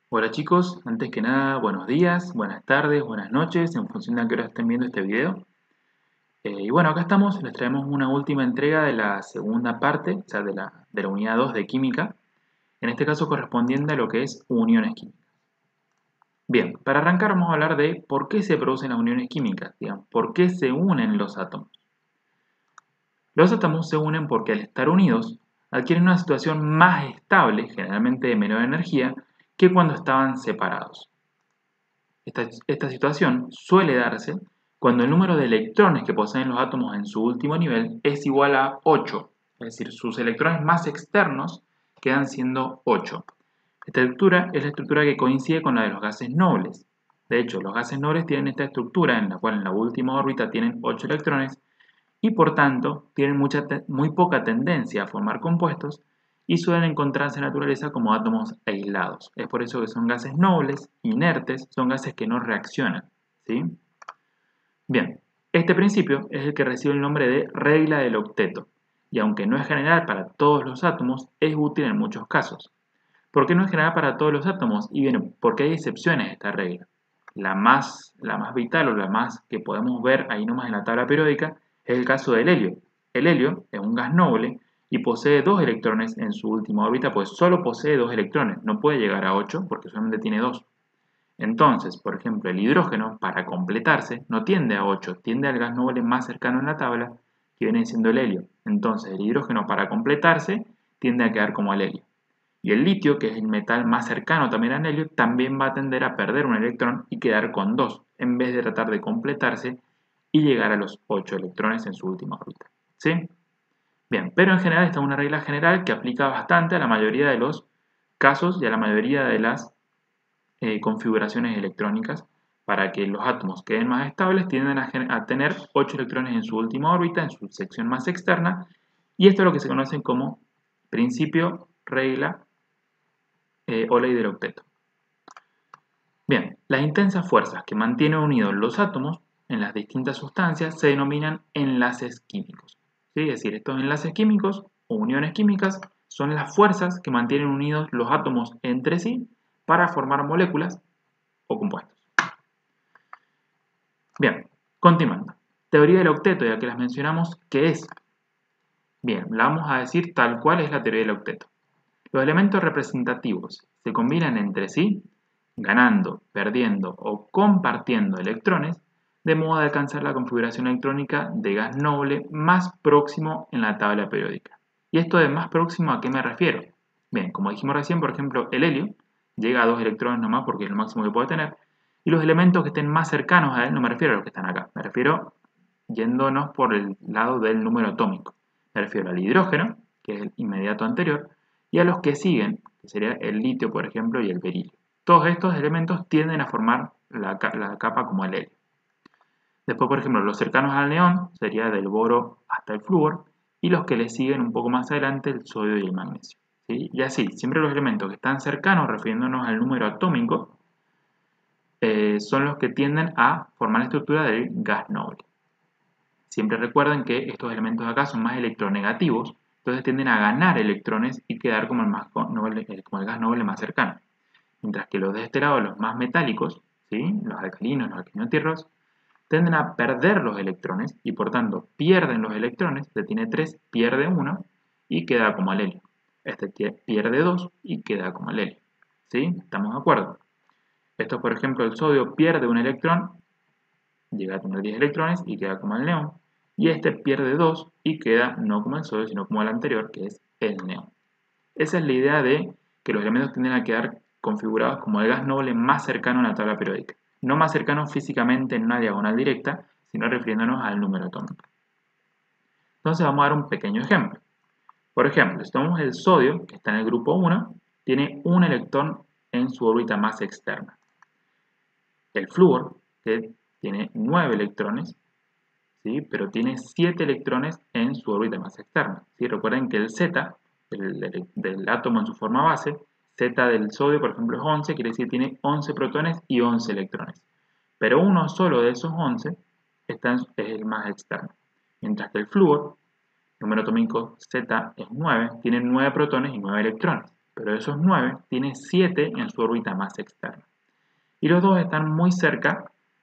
Hola chicos, antes que nada, buenos días, buenas tardes, buenas noches, en función de a qué hora estén viendo este video. Y bueno, acá estamos, les traemos una última entrega de la segunda parte, o sea, de la unidad 2 de química, en este caso correspondiente a lo que es uniones químicas. Bien, para arrancar vamos a hablar de por qué se producen las uniones químicas, digamos, por qué se unen los átomos. Los átomos se unen porque al estar unidos adquieren una situación más estable, generalmente de menor energía, que cuando estaban separados. Esta situación suele darse cuando el número de electrones que poseen los átomos en su último nivel es igual a 8, es decir, sus electrones más externos quedan siendo 8. Esta estructura es la estructura que coincide con la de los gases nobles. De hecho, los gases nobles tienen esta estructura en la cual en la última órbita tienen 8 electrones y por tanto tienen muy poca tendencia a formar compuestos y suelen encontrarse en naturaleza como átomos aislados. Es por eso que son gases nobles, inertes, son gases que no reaccionan. ¿Sí? Bien, este principio es el que recibe el nombre de regla del octeto, y aunque no es general para todos los átomos, es útil en muchos casos. ¿Por qué no es general para todos los átomos? Y bien, porque hay excepciones a esta regla. La más vital o la más que podemos ver ahí nomás en la tabla periódica es el caso del helio. El helio es un gas noble y posee 2 electrones en su última órbita, pues solo posee 2 electrones, no puede llegar a 8 porque solamente tiene 2. Entonces, por ejemplo, el hidrógeno, para completarse, no tiende a 8, tiende al gas noble más cercano en la tabla, que viene siendo el helio. Entonces, el hidrógeno, para completarse, tiende a quedar como el helio. Y el litio, que es el metal más cercano también al helio, también va a tender a perder un electrón y quedar con 2, en vez de tratar de completarse y llegar a los 8 electrones en su última órbita. ¿Sí? Bien, pero en general esta es una regla general que aplica bastante a la mayoría de los casos y a la mayoría de las configuraciones electrónicas. Para que los átomos queden más estables, tienden a tener 8 electrones en su última órbita, en su sección más externa, y esto es lo que se conoce como principio, regla o ley del octeto. Bien, las intensas fuerzas que mantienen unidos los átomos en las distintas sustancias se denominan enlaces químicos. ¿Sí? Es decir, estos enlaces químicos o uniones químicas son las fuerzas que mantienen unidos los átomos entre sí para formar moléculas o compuestos. Bien, continuando. Teoría del octeto, ya que las mencionamos, ¿qué es? Bien, la vamos a decir tal cual es la teoría del octeto. Los elementos representativos se combinan entre sí, ganando, perdiendo o compartiendo electrones, de modo de alcanzar la configuración electrónica de gas noble más próximo en la tabla periódica. ¿Y esto de más próximo a qué me refiero? Bien, como dijimos recién, por ejemplo, el helio llega a 2 electrones nomás porque es lo máximo que puede tener, y los elementos que estén más cercanos a él, no me refiero a los que están acá, me refiero yéndonos por el lado del número atómico. Me refiero al hidrógeno, que es el inmediato anterior, y a los que siguen, que sería el litio, por ejemplo, y el berilio. Todos estos elementos tienden a formar la capa como el helio. Después, por ejemplo, los cercanos al neón sería del boro hasta el flúor, y los que le siguen un poco más adelante, el sodio y el magnesio. ¿Sí? Y así, siempre los elementos que están cercanos, refiriéndonos al número atómico, son los que tienden a formar la estructura del gas noble. Siempre recuerden que estos elementos de acá son más electronegativos, entonces tienden a ganar electrones y quedar como el gas noble más cercano. Mientras que los de este lado, los más metálicos, ¿sí? Los alcalinos, los alquinotierros, tienden a perder los electrones y por tanto pierden los electrones, este tiene 3, pierde 1 y queda como el helio. Este pierde 2 y queda como el helio. ¿Sí? ¿Estamos de acuerdo? Esto, por ejemplo, el sodio pierde un electrón, llega a tener 10 electrones y queda como el neón. Y este pierde 2 y queda no como el sodio, sino como el anterior, que es el neón. Esa es la idea de que los elementos tienden a quedar configurados como el gas noble más cercano a la tabla periódica. No más cercano físicamente en una diagonal directa, sino refiriéndonos al número atómico. Entonces vamos a dar un pequeño ejemplo. Por ejemplo, si tomamos el sodio, que está en el grupo 1, tiene un electrón en su órbita más externa. El flúor, que tiene 9 electrones, ¿sí? Pero tiene 7 electrones en su órbita más externa. ¿Sí? Recuerden que el Z, del átomo en su forma base, Z del sodio, por ejemplo, es 11, quiere decir que tiene 11 protones y 11 electrones. Pero uno solo de esos 11 es el más externo. Mientras que el flúor, número atómico Z es 9, tiene 9 protones y 9 electrones. pero de esos 9 tiene 7 en su órbita más externa. Y los dos están muy cerca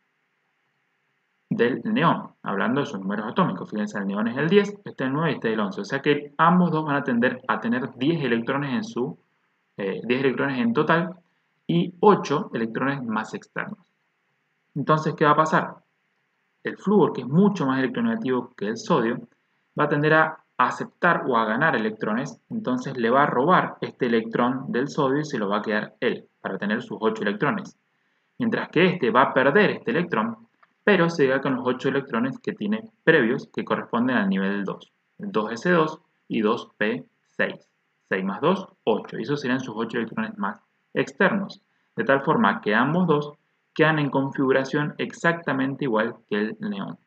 del neón, hablando de sus números atómicos. Fíjense, el neón es el 10, este es el 9 y este es el 11. O sea que ambos dos van a tender a tener 10 electrones en su 10 electrones en total y 8 electrones más externos. Entonces, ¿qué va a pasar? El flúor, que es mucho más electronegativo que el sodio, va a tender a aceptar o a ganar electrones, entonces le va a robar este electrón del sodio y se lo va a quedar él, para tener sus 8 electrones. Mientras que este va a perder este electrón, pero se queda con los 8 electrones que tiene previos, que corresponden al nivel 2. El 2s2 y 2p6. 6 más 2, 8. Y esos serían sus 8 electrones más externos. De tal forma que ambos dos quedan en configuración exactamente igual que el neón.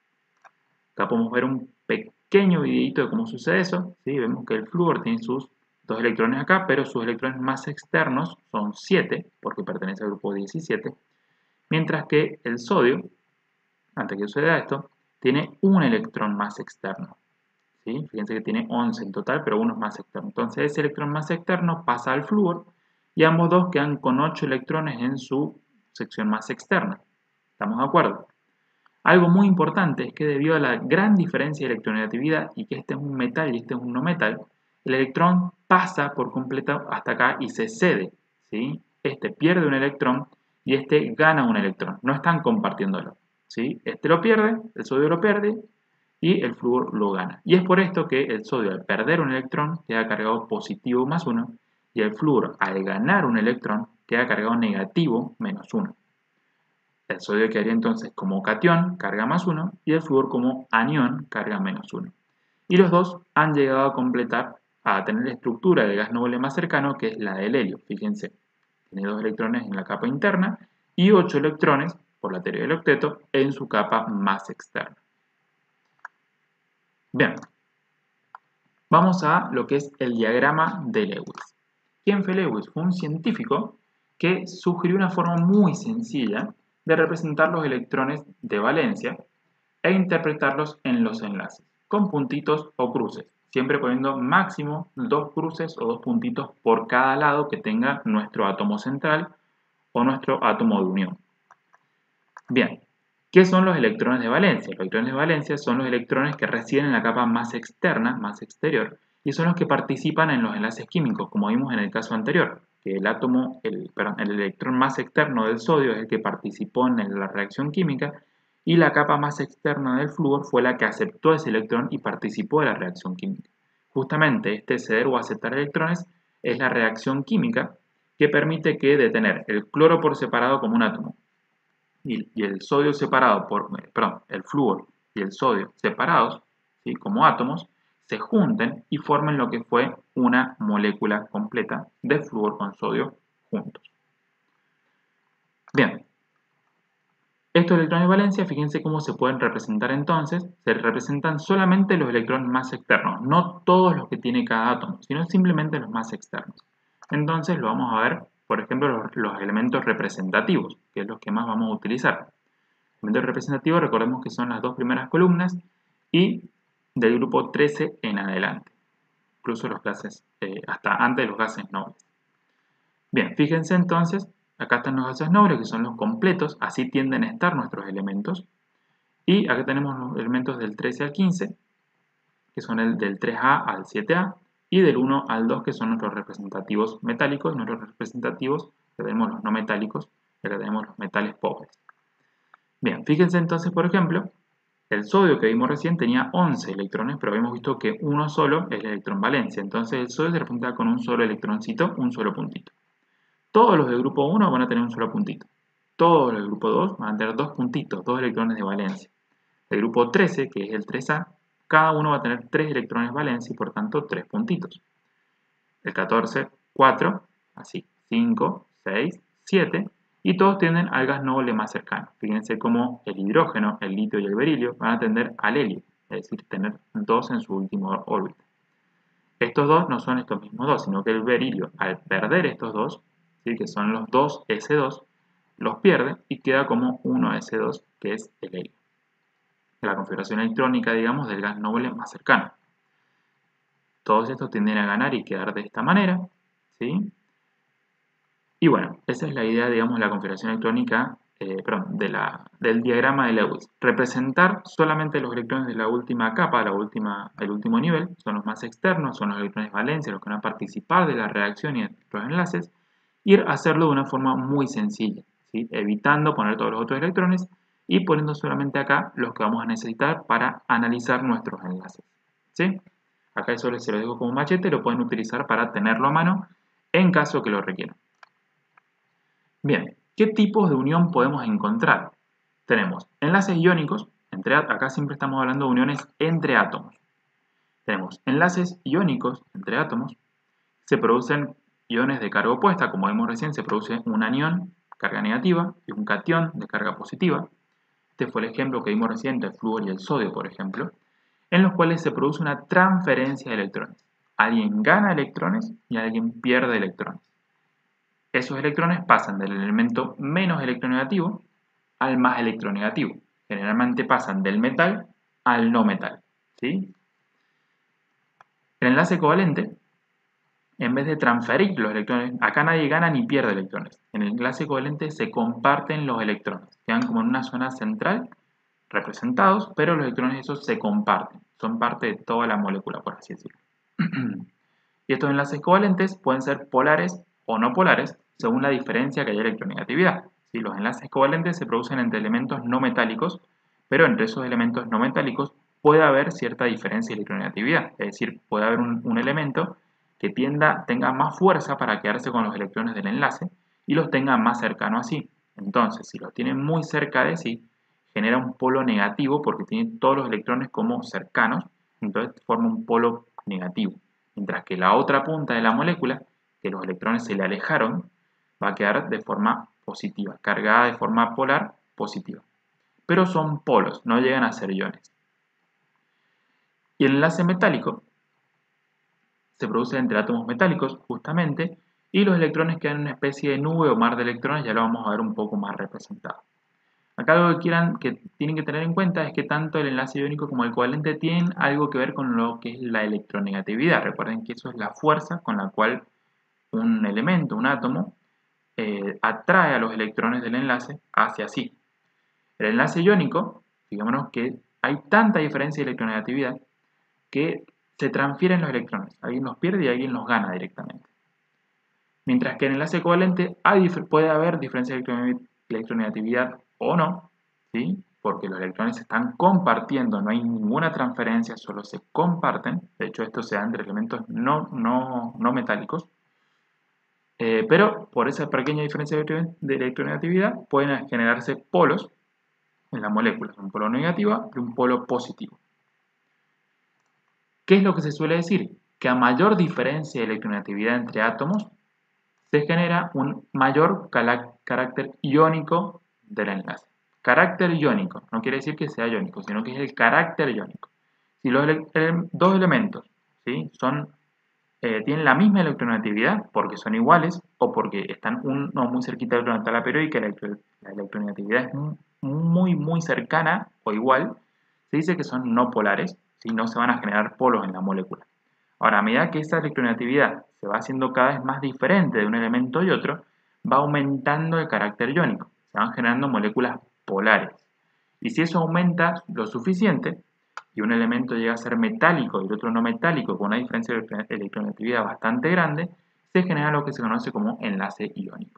Acá podemos ver un pequeño videito de cómo sucede eso. ¿Sí? Vemos que el flúor tiene sus 2 electrones acá, pero sus electrones más externos son 7, porque pertenece al grupo 17. Mientras que el sodio, antes que suceda esto, tiene un electrón más externo. ¿Sí? Fíjense que tiene 11 en total, pero uno es más externo. Entonces ese electrón más externo pasa al flúor y ambos dos quedan con 8 electrones en su sección más externa. ¿Estamos de acuerdo? Algo muy importante es que debido a la gran diferencia de electronegatividad y que este es un metal y este es un no metal, el electrón pasa por completo hasta acá y se cede. ¿Sí? Este pierde un electrón y este gana un electrón. No están compartiéndolo. ¿Sí? Este lo pierde, el sodio lo pierde y el flúor lo gana. Y es por esto que el sodio al perder un electrón queda cargado positivo más 1 y el flúor al ganar un electrón queda cargado negativo menos 1. El sodio quedaría entonces como catión, carga más 1, y el flúor como anión, carga menos 1. Y los dos han llegado a completar, a tener la estructura del gas noble más cercano, que es la del helio. Fíjense, tiene 2 electrones en la capa interna y 8 electrones, por la teoría del octeto, en su capa más externa. Bien, vamos a lo que es el diagrama de Lewis. ¿Quién fue Lewis? Fue un científico que sugirió una forma muy sencilla de representar los electrones de valencia e interpretarlos en los enlaces, con puntitos o cruces, siempre poniendo máximo 2 cruces o 2 puntitos por cada lado que tenga nuestro átomo central o nuestro átomo de unión. Bien, ¿qué son los electrones de valencia? Los electrones de valencia son los electrones que residen en la capa más externa, más exterior, y son los que participan en los enlaces químicos, como vimos en el caso anterior, que el electrón más externo del sodio es el que participó en la reacción química, y la capa más externa del flúor fue la que aceptó ese electrón y participó de la reacción química. Justamente este ceder o aceptar electrones es la reacción química que permite que de tener el cloro por separado como un átomo, y el sodio separado el flúor y el sodio separados, ¿sí? Como átomos, se junten y formen lo que fue una molécula completa de flúor con sodio juntos. Bien, estos electrones de valencia, fíjense cómo se pueden representar entonces. Se representan solamente los electrones más externos, no todos los que tiene cada átomo, sino simplemente los más externos. Entonces lo vamos a ver, por ejemplo, los elementos representativos, que es los que más vamos a utilizar. Elemento representativo, recordemos que son las 2 primeras columnas y del grupo 13 en adelante, incluso los gases, hasta antes de los gases nobles. Bien, fíjense entonces, acá están los gases nobles, que son los completos, así tienden a estar nuestros elementos, y acá tenemos los elementos del 13 al 15, que son el del 3A al 7A, y del 1 al 2, que son nuestros representativos metálicos, y nuestros representativos, que tenemos los no metálicos, y acá tenemos los metales pobres. Bien, fíjense entonces, por ejemplo, el sodio que vimos recién tenía 11 electrones, pero hemos visto que uno solo es el electrón valencia. Entonces el sodio se representa con un solo electroncito, un solo puntito. Todos los del grupo 1 van a tener un solo puntito. Todos los del grupo 2 van a tener 2 puntitos, 2 electrones de valencia. El grupo 13, que es el 3A, cada uno va a tener 3 electrones de valencia y por tanto 3 puntitos. El 14, 4, así, 5, 6, 7, y todos tienden al gas noble más cercano. Fíjense cómo el hidrógeno, el litio y el berilio van a tender al helio, es decir, tener 2 en su última órbita. Estos dos no son estos mismos dos, sino que el berilio, al perder estos dos, ¿sí? Que son los 2s2, los pierde y queda como 1s2, que es el helio. La configuración electrónica, digamos, del gas noble más cercano. Todos estos tienden a ganar y quedar de esta manera, ¿sí? Y bueno, esa es la idea, digamos, de la configuración electrónica, del diagrama de Lewis. Representar solamente los electrones de la última capa, el último nivel, son los más externos, son los electrones de valencia, los que van a participar de la reacción y de los enlaces, y hacerlo de una forma muy sencilla, ¿sí? Evitando poner todos los otros electrones y poniendo solamente acá los que vamos a necesitar para analizar nuestros enlaces, ¿sí? Acá eso se lo dejo como machete, lo pueden utilizar para tenerlo a mano en caso que lo requieran. Bien, ¿qué tipos de unión podemos encontrar? Tenemos enlaces iónicos, acá siempre estamos hablando de uniones entre átomos. Tenemos enlaces iónicos entre átomos, se producen iones de carga opuesta, como vimos recién, se produce un anión, carga negativa, y un catión de carga positiva. Este fue el ejemplo que vimos recién del flúor y el sodio, por ejemplo, en los cuales se produce una transferencia de electrones. Alguien gana electrones y alguien pierde electrones. Esos electrones pasan del elemento menos electronegativo al más electronegativo. Generalmente pasan del metal al no metal, ¿sí? El enlace covalente, en vez de transferir los electrones, acá nadie gana ni pierde electrones. En el enlace covalente se comparten los electrones. Quedan como en una zona central representados, pero los electrones esos se comparten. Son parte de toda la molécula, por así decirlo. Y estos enlaces covalentes pueden ser polares o no polares según la diferencia que haya electronegatividad. ¿Sí? Los enlaces covalentes se producen entre elementos no metálicos, pero entre esos elementos no metálicos puede haber cierta diferencia de electronegatividad. Es decir, puede haber un elemento que tenga más fuerza para quedarse con los electrones del enlace y los tenga más cercano a sí. Entonces, si los tiene muy cerca de sí, genera un polo negativo porque tiene todos los electrones como cercanos, entonces forma un polo negativo. Mientras que la otra punta de la molécula, que los electrones se le alejaron, va a quedar de forma positiva, cargada de forma polar positiva. Pero son polos, no llegan a ser iones. Y el enlace metálico se produce entre átomos metálicos, justamente, y los electrones quedan en una especie de nube o mar de electrones, ya lo vamos a ver un poco más representado. Acá lo que tienen que tener en cuenta es que tanto el enlace iónico como el covalente tienen algo que ver con lo que es la electronegatividad. Recuerden que eso es la fuerza con la cual un elemento, un átomo, atrae a los electrones del enlace hacia sí. El enlace iónico, digámonos que hay tanta diferencia de electronegatividad que se transfieren los electrones. Alguien los pierde y alguien los gana directamente. Mientras que en el enlace covalente puede haber diferencia de electronegatividad o no, ¿sí? Porque los electrones se están compartiendo, no hay ninguna transferencia, solo se comparten. De hecho, esto se da entre elementos no metálicos. Pero por esa pequeña diferencia de electronegatividad pueden generarse polos en la molécula, un polo negativo y un polo positivo. ¿Qué es lo que se suele decir? Que a mayor diferencia de electronegatividad entre átomos, se genera un mayor carácter iónico del enlace. Carácter iónico, no quiere decir que sea iónico, sino que es el carácter iónico. Si los dos elementos, ¿sí?, tienen la misma electronegatividad, porque son iguales, o porque están uno muy cerquita de la tabla periódica, la electronegatividad es muy cercana o igual, se dice que son no polares, si no se van a generar polos en la molécula. Ahora, a medida que esa electronegatividad se va haciendo cada vez más diferente de un elemento y otro, va aumentando el carácter iónico, se van generando moléculas polares. Y si eso aumenta lo suficiente, y un elemento llega a ser metálico y el otro no metálico, con una diferencia de electronegatividad bastante grande, se genera lo que se conoce como enlace iónico.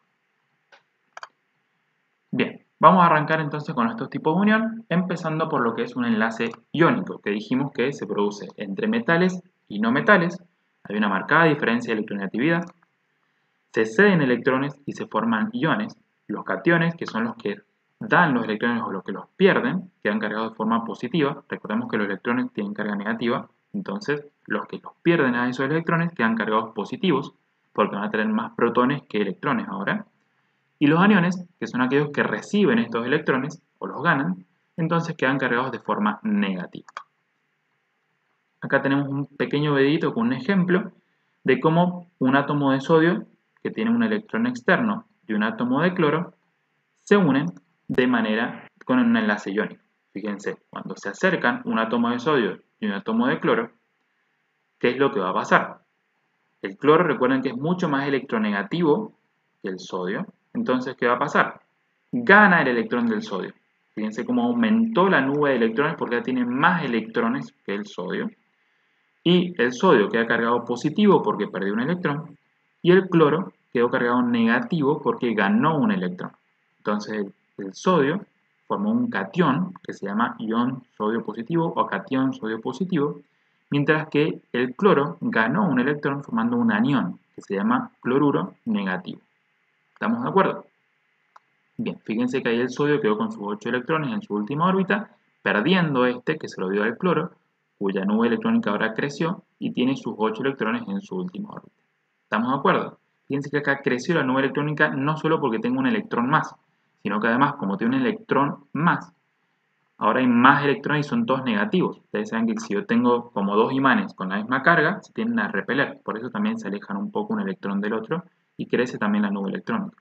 Bien, vamos a arrancar entonces con estos tipos de unión, empezando por lo que es un enlace iónico, que dijimos que se produce entre metales y no metales. Hay una marcada diferencia de electronegatividad. Se ceden electrones y se forman iones. Los cationes, que son los que dan los electrones o los que los pierden, quedan cargados de forma positiva. Recordemos que los electrones tienen carga negativa, entonces los que los pierden a esos electrones quedan cargados positivos, porque van a tener más protones que electrones ahora. Y los aniones, que son aquellos que reciben estos electrones o los ganan, entonces quedan cargados de forma negativa. Acá tenemos un pequeño videito con un ejemplo de cómo un átomo de sodio, que tiene un electrón externo, y un átomo de cloro, se unen de manera con un enlace iónico. Fíjense, cuando se acercan un átomo de sodio y un átomo de cloro, ¿qué es lo que va a pasar? El cloro, recuerden que es mucho más electronegativo que el sodio. Entonces, ¿qué va a pasar? Gana el electrón del sodio. Fíjense cómo aumentó la nube de electrones porque ya tiene más electrones que el sodio. Y el sodio queda cargado positivo porque perdió un electrón. Y el cloro quedó cargado negativo porque ganó un electrón. Entonces, el sodio formó un catión que se llama ion sodio positivo o catión sodio positivo, mientras que el cloro ganó un electrón formando un anión que se llama cloruro negativo. ¿Estamos de acuerdo? Bien, fíjense que ahí el sodio quedó con sus 8 electrones en su última órbita, perdiendo este que se lo dio al cloro, cuya nube electrónica ahora creció y tiene sus 8 electrones en su última órbita. ¿Estamos de acuerdo? Fíjense que acá creció la nube electrónica no solo porque tengo un electrón más, sino que además, como tiene un electrón más, ahora hay más electrones y son todos negativos. Ustedes saben que si yo tengo como dos imanes con la misma carga, se tienden a repeler. Por eso también se alejan un poco un electrón del otro y crece también la nube electrónica.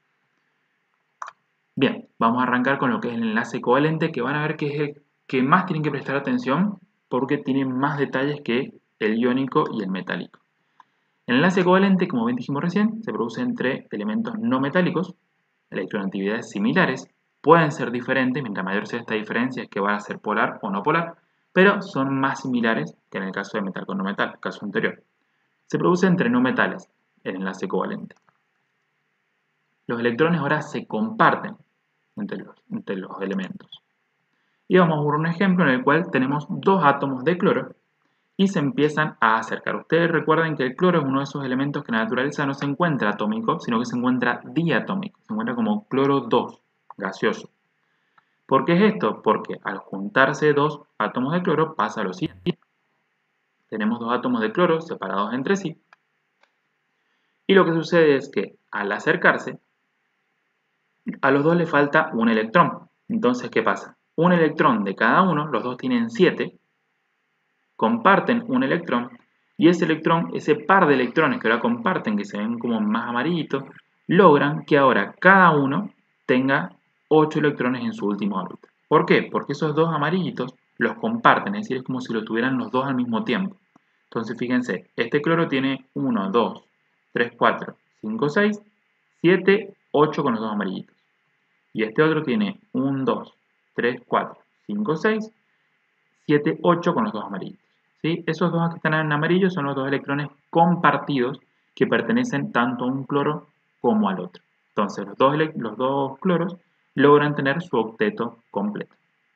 Bien, vamos a arrancar con lo que es el enlace covalente, que van a ver que es el que más tienen que prestar atención porque tiene más detalles que el iónico y el metálico. El enlace covalente, como bien dijimos recién, se produce entre elementos no metálicos, electronegatividades similares, pueden ser diferentes, mientras mayor sea esta diferencia es que van a ser polar o no polar, pero son más similares que en el caso de metal con no metal, el caso anterior. Se produce entre no metales el enlace covalente. Los electrones ahora se comparten entre los elementos. Y vamos a ver un ejemplo en el cual tenemos dos átomos de cloro y se empiezan a acercar. Ustedes recuerden que el cloro es uno de esos elementos que en la naturaleza no se encuentra atómico, sino que se encuentra diatómico. Se encuentra como cloro 2, gaseoso. ¿Por qué es esto? Porque al juntarse dos átomos de cloro pasa lo siguiente. Tenemos dos átomos de cloro separados entre sí. Y lo que sucede es que al acercarse, a los dos le falta un electrón. Entonces, ¿qué pasa? Un electrón de cada uno, los dos tienen 7, comparten un electrón, y ese electrón, ese par de electrones que ahora comparten, que se ven como más amarillitos, logran que ahora cada uno tenga 8 electrones en su última órbita. ¿Por qué? Porque esos dos amarillitos los comparten, es decir, es como si lo tuvieran los dos al mismo tiempo. Entonces, fíjense, este cloro tiene 1, 2, 3, 4, 5, 6, 7, 8 con los dos amarillitos. Y este otro tiene 1, 2, 3, 4, 5, 6, 7, 8 con los dos amarillos. ¿Sí? Esos dos que están en amarillo son los dos electrones compartidos que pertenecen tanto a un cloro como al otro. Entonces los dos cloros logran tener su octeto completo.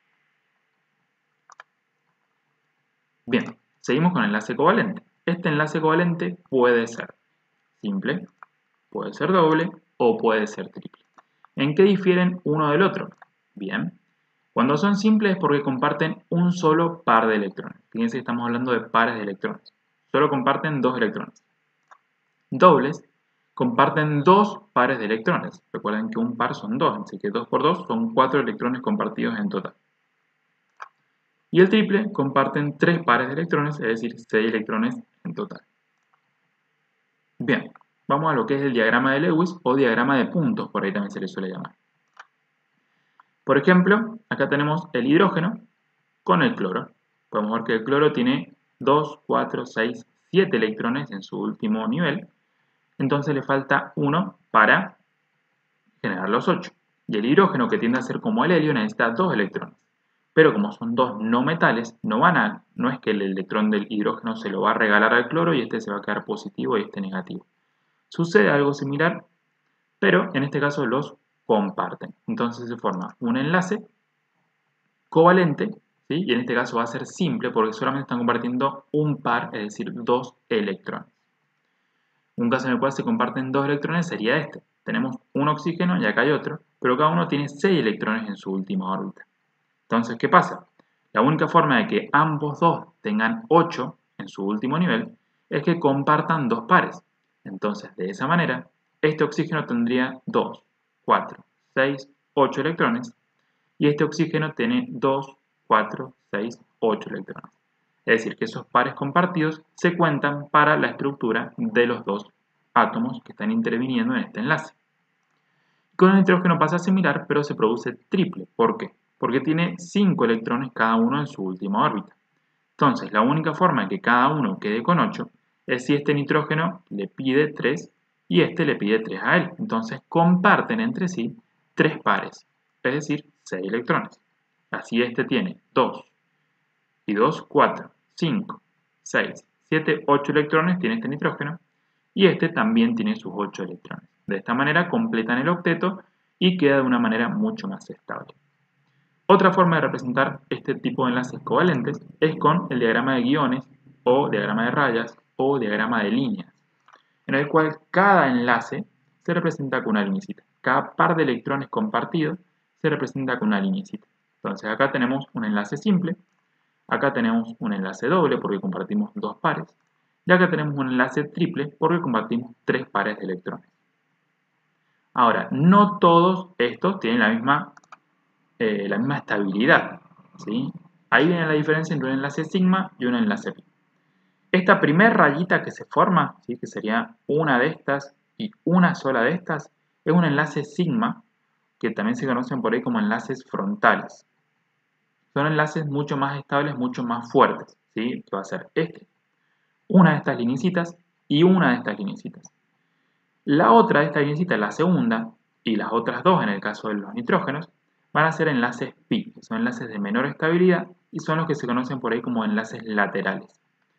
Bien, seguimos con el enlace covalente. Este enlace covalente puede ser simple, puede ser doble o puede ser triple. ¿En qué difieren uno del otro? Bien, cuando son simples es porque comparten un solo par de electrones. Fíjense que estamos hablando de pares de electrones. Solo comparten dos electrones. Dobles comparten dos pares de electrones. Recuerden que un par son dos, así que 2 por 2 son 4 electrones compartidos en total. Y el triple comparten 3 pares de electrones, es decir, 6 electrones en total. Bien, vamos a lo que es el diagrama de Lewis o diagrama de puntos, por ahí también se le suele llamar. Por ejemplo, acá tenemos el hidrógeno con el cloro. Podemos ver que el cloro tiene 2, 4, 6, 7 electrones en su último nivel. Entonces le falta 1 para generar los 8. Y el hidrógeno, que tiende a ser como el helio, necesita 2 electrones. Pero como son dos no metales, no es que el electrón del hidrógeno se lo va a regalar al cloro y este se va a quedar positivo y este negativo. Sucede algo similar, pero en este caso los comparten. Entonces se forma un enlace covalente, ¿sí? Y en este caso va a ser simple porque solamente están compartiendo un par, es decir, 2 electrones. Un caso en el cual se comparten 2 electrones sería este. Tenemos un oxígeno y acá hay otro, pero cada uno tiene 6 electrones en su última órbita. Entonces, ¿qué pasa? La única forma de que ambos dos tengan 8 en su último nivel es que compartan dos pares. Entonces, de esa manera, este oxígeno tendría 2, 4, 6, 8 electrones y este oxígeno tiene 2, 4, 6, 8 electrones. Es decir, que esos pares compartidos se cuentan para la estructura de los dos átomos que están interviniendo en este enlace. Con el nitrógeno pasa similar, pero se produce triple. ¿Por qué? Porque tiene 5 electrones cada uno en su última órbita. Entonces, la única forma de que cada uno quede con 8 es si este nitrógeno le pide 3 y este le pide 3 a él. Entonces comparten entre sí 3 pares, es decir, 6 electrones. Así este tiene 2 y 2, 4, 5, 6, 7, 8 electrones tiene este nitrógeno y este también tiene sus 8 electrones. De esta manera completan el octeto y queda de una manera mucho más estable. Otra forma de representar este tipo de enlaces covalentes es con el diagrama de guiones o diagrama de rayas o diagrama de líneas, en el cual cada enlace se representa con una linecita. Cada par de electrones compartidos se representa con una linecita. Entonces acá tenemos un enlace simple, acá tenemos un enlace doble porque compartimos 2 pares, y acá tenemos un enlace triple porque compartimos 3 pares de electrones. Ahora, no todos estos tienen la misma estabilidad, ¿sí? Ahí viene la diferencia entre un enlace sigma y un enlace pi. Esta primera rayita que se forma, ¿sí? Que sería una de estas y una sola de estas, es un enlace sigma, que también se conocen por ahí como enlaces frontales. Son enlaces mucho más estables, mucho más fuertes, ¿sí? Que va a ser una de estas linecitas y una de estas linecitas. La otra de estas linecitas, la segunda, y las otras dos en el caso de los nitrógenos, van a ser enlaces pi, que son enlaces de menor estabilidad y son los que se conocen por ahí como enlaces laterales.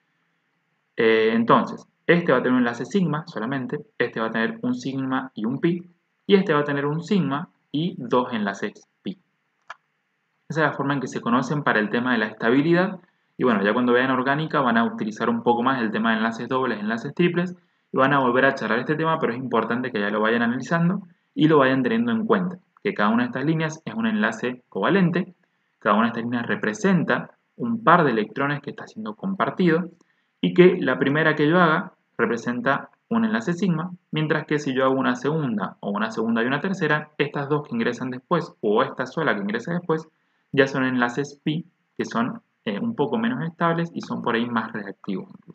Entonces, este va a tener un enlace sigma solamente, este va a tener un sigma y un pi, y este va a tener un sigma y 2 enlaces pi. Esa es la forma en que se conocen para el tema de la estabilidad. Y bueno, ya cuando vean orgánica van a utilizar un poco más el tema de enlaces dobles, enlaces triples, y van a volver a charlar este tema, pero es importante que ya lo vayan analizando y lo vayan teniendo en cuenta, que cada una de estas líneas es un enlace covalente, cada una de estas líneas representa un par de electrones que está siendo compartido, y que la primera que yo haga representa un enlace sigma, mientras que si yo hago una segunda o una segunda y una tercera, estas dos que ingresan después o esta sola que ingresa después, ya son enlaces pi que son un poco menos estables y son por ahí más reactivos incluso.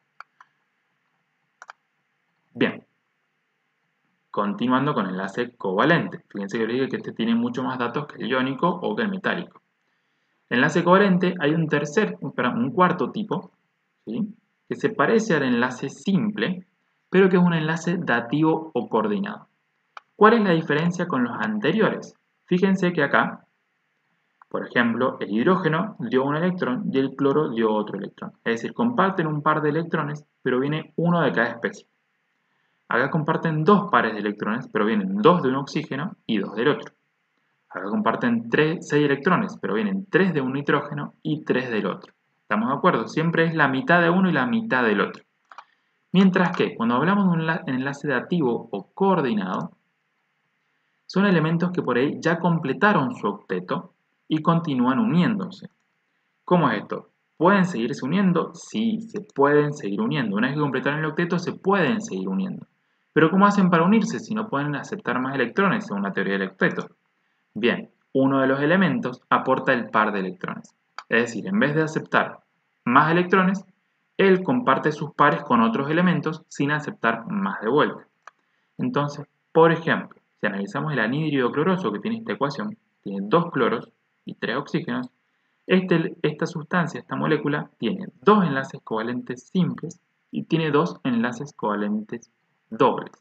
Bien, continuando con el enlace covalente. Fíjense que les dije que este tiene mucho más datos que el iónico o que el metálico. En el enlace covalente hay un cuarto tipo, ¿sí? Que se parece al enlace simple, pero que es un enlace dativo o coordinado. ¿Cuál es la diferencia con los anteriores? Fíjense que acá, por ejemplo, el hidrógeno dio un electrón y el cloro dio otro electrón. Es decir, comparten un par de electrones, pero viene uno de cada especie. Acá comparten 2 pares de electrones, pero vienen 2 de un oxígeno y 2 del otro. Acá comparten 6 electrones, pero vienen 3 de un nitrógeno y 3 del otro. ¿Estamos de acuerdo? Siempre es la mitad de uno y la mitad del otro. Mientras que cuando hablamos de un enlace dativo o coordinado, son elementos que por ahí ya completaron su octeto y continúan uniéndose. ¿Cómo es esto? ¿Pueden seguirse uniendo? Sí, se pueden seguir uniendo. Una vez que completaron el octeto, se pueden seguir uniendo. Pero ¿cómo hacen para unirse si no pueden aceptar más electrones según la teoría del octeto? Bien, uno de los elementos aporta el par de electrones. Es decir, en vez de aceptar más electrones, él comparte sus pares con otros elementos sin aceptar más de vuelta. Entonces, por ejemplo, si analizamos el anhídrido cloroso que tiene esta ecuación, tiene 2 cloros y 3 oxígenos, esta sustancia, esta molécula, tiene 2 enlaces covalentes simples y tiene 2 enlaces covalentes dobles.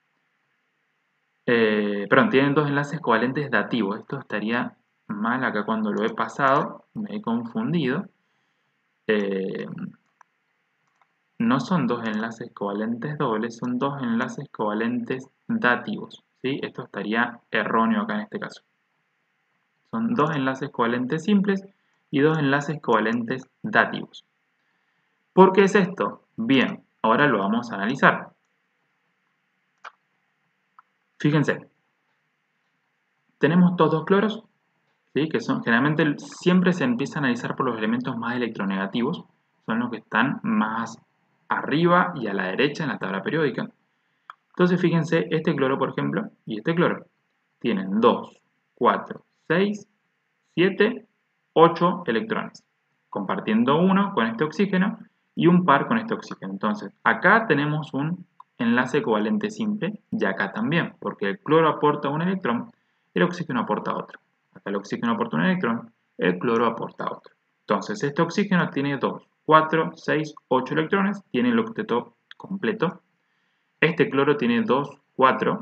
Tienen 2 enlaces covalentes dativos. Esto estaría mal acá cuando lo he pasado, me he confundido. No son 2 enlaces covalentes dobles, son 2 enlaces covalentes dativos, ¿sí? Esto estaría erróneo acá en este caso. Son 2 enlaces covalentes simples y 2 enlaces covalentes dativos. ¿Por qué es esto? Bien, ahora lo vamos a analizar. Fíjense, tenemos estos 2 cloros, ¿sí? Que son, generalmente siempre se empieza a analizar por los elementos más electronegativos, son los que están más arriba y a la derecha en la tabla periódica. Entonces fíjense, este cloro por ejemplo y este cloro tienen 2, 4, 6, 7, 8 electrones, compartiendo uno con este oxígeno y un par con este oxígeno. Entonces acá tenemos un enlace covalente simple y acá también, porque el cloro aporta un electrón, el oxígeno aporta otro. Acá el oxígeno aporta un electrón, el cloro aporta otro. Entonces este oxígeno tiene 2, 4, 6, 8 electrones, tiene el octeto completo. Este cloro tiene 2, 4,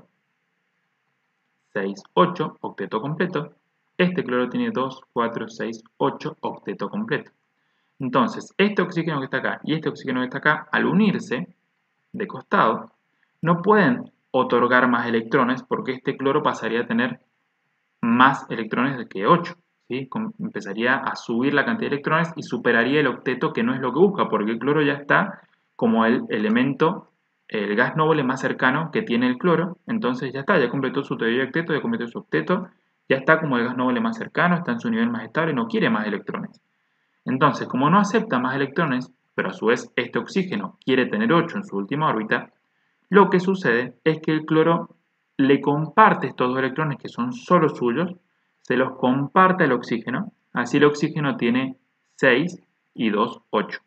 6, 8, octeto completo. Este cloro tiene 2, 4, 6, 8, octeto completo. Entonces, este oxígeno que está acá y este oxígeno que está acá, al unirse de costado, no pueden otorgar más electrones porque este cloro pasaría a tener más electrones que 8. ¿Sí? Empezaría a subir la cantidad de electrones y superaría el octeto, que no es lo que busca, porque el cloro ya está como el elemento, el gas noble más cercano que tiene el cloro. Entonces ya está, ya completó su teoría de octeto, ya completó su octeto, ya está como el gas noble más cercano, está en su nivel más estable, no quiere más electrones. Entonces, como no acepta más electrones, pero a su vez este oxígeno quiere tener 8 en su última órbita, lo que sucede es que el cloro le comparte estos dos electrones que son solo suyos, se los comparte al oxígeno, así el oxígeno tiene 6 y 2, 8.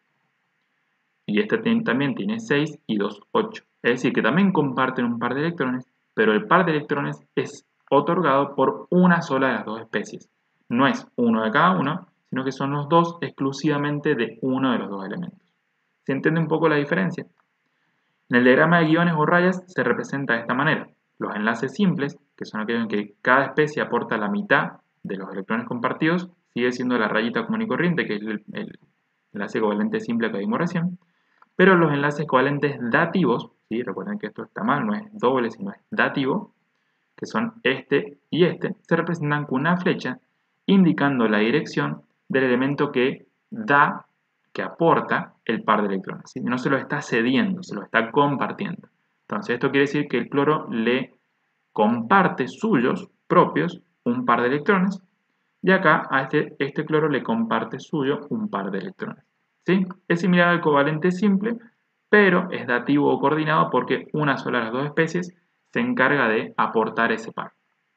Y este también tiene 6 y 2, 8. Es decir, que también comparten un par de electrones, pero el par de electrones es otorgado por una sola de las dos especies. No es uno de cada uno, sino que son los dos exclusivamente de uno de los dos elementos. ¿Se entiende un poco la diferencia? En el diagrama de guiones o rayas se representa de esta manera. Los enlaces simples, que son aquellos en que cada especie aporta la mitad de los electrones compartidos, sigue siendo la rayita común y corriente, que es el enlace covalente simple que vimos recién. Pero los enlaces covalentes dativos, ¿sí? Recuerden que esto está mal, no es doble, sino es dativo, que son este y este, se representan con una flecha indicando la dirección del elemento que da, que aporta el par de electrones. ¿Sí? No se lo está cediendo, se lo está compartiendo. Entonces esto quiere decir que el cloro le comparte suyos propios un par de electrones y acá a este cloro le comparte suyo un par de electrones. ¿Sí? Es similar al covalente simple, pero es dativo o coordinado porque una sola de las dos especies se encarga de aportar ese par.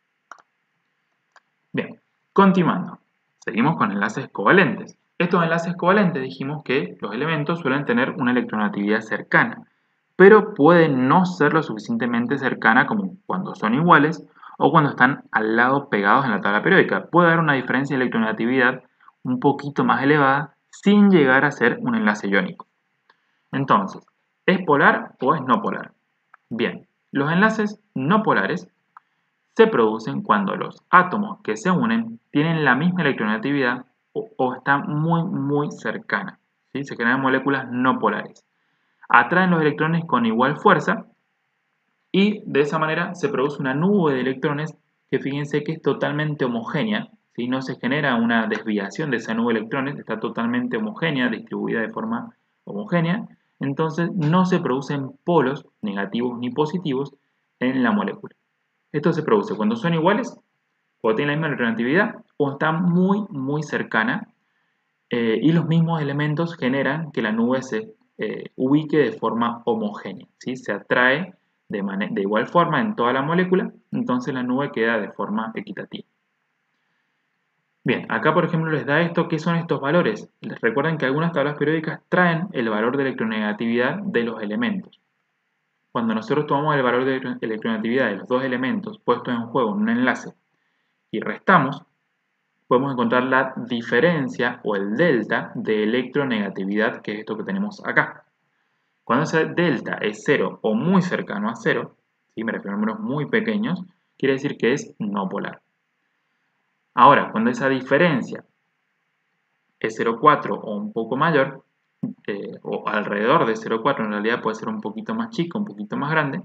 Bien, continuando. Seguimos con enlaces covalentes. Estos enlaces covalentes dijimos que los elementos suelen tener una electronegatividad cercana, pero pueden no ser lo suficientemente cercana como cuando son iguales o cuando están al lado pegados en la tabla periódica. Puede haber una diferencia de electronegatividad un poquito más elevada sin llegar a ser un enlace iónico. Entonces, ¿es polar o es no polar? Bien, los enlaces no polares se producen cuando los átomos que se unen tienen la misma electronegatividad o están muy cercanas. ¿Sí? Se crean moléculas no polares. Atraen los electrones con igual fuerza y de esa manera se produce una nube de electrones que fíjense que es totalmente homogénea. ¿Sí? No se genera una desviación de esa nube de electrones, está totalmente homogénea, distribuida de forma homogénea. Entonces no se producen polos negativos ni positivos en la molécula. Esto se produce cuando son iguales, cuando tienen la misma electronegatividad o están muy cercana y los mismos elementos generan que la nube se ubique de forma homogénea, ¿sí? Se atrae de igual forma en toda la molécula, entonces la nube queda de forma equitativa. Bien, acá por ejemplo les da esto, ¿qué son estos valores? Les recuerden que algunas tablas periódicas traen el valor de electronegatividad de los elementos. Cuando nosotros tomamos el valor de electronegatividad de los dos elementos puestos en juego en un enlace y restamos, podemos encontrar la diferencia o el delta de electronegatividad, que es esto que tenemos acá. Cuando ese delta es 0 o muy cercano a 0, ¿sí? Me refiero a números muy pequeños, quiere decir que es no polar. Ahora, cuando esa diferencia es 0,4 o un poco mayor, o alrededor de 0,4, en realidad puede ser un poquito más chico, un poquito más grande,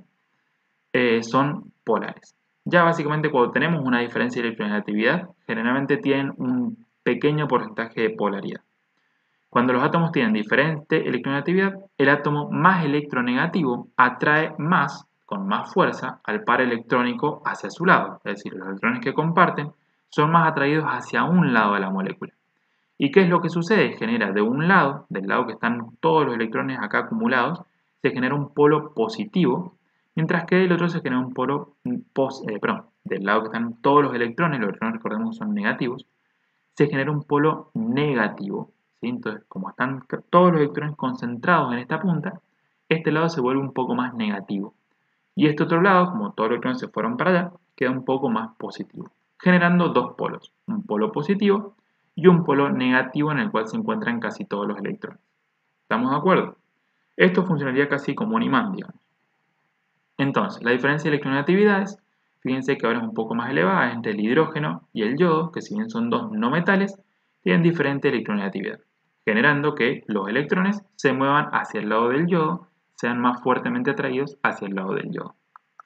son polares. Ya básicamente cuando tenemos una diferencia de electronegatividad, generalmente tienen un pequeño porcentaje de polaridad. Cuando los átomos tienen diferente electronegatividad, el átomo más electronegativo atrae más, con más fuerza, al par electrónico hacia su lado. Es decir, los electrones que comparten son más atraídos hacia un lado de la molécula. ¿Y qué es lo que sucede? Genera de un lado, del lado que están todos los electrones acá acumulados, se genera un polo positivo, mientras que del otro se genera un polo, del lado que están todos los electrones recordemos son negativos, se genera un polo negativo. ¿Sí? Entonces, como están todos los electrones concentrados en esta punta, este lado se vuelve un poco más negativo. Y este otro lado, como todos los electrones se fueron para allá, queda un poco más positivo, generando dos polos, un polo positivo y un polo negativo en el cual se encuentran casi todos los electrones. ¿Estamos de acuerdo? Esto funcionaría casi como un imán, digamos. Entonces, la diferencia de electronegatividades, fíjense que ahora es un poco más elevada entre el hidrógeno y el yodo, que si bien son dos no metales, tienen diferente electronegatividad, generando que los electrones se muevan hacia el lado del yodo, sean más fuertemente atraídos hacia el lado del yodo.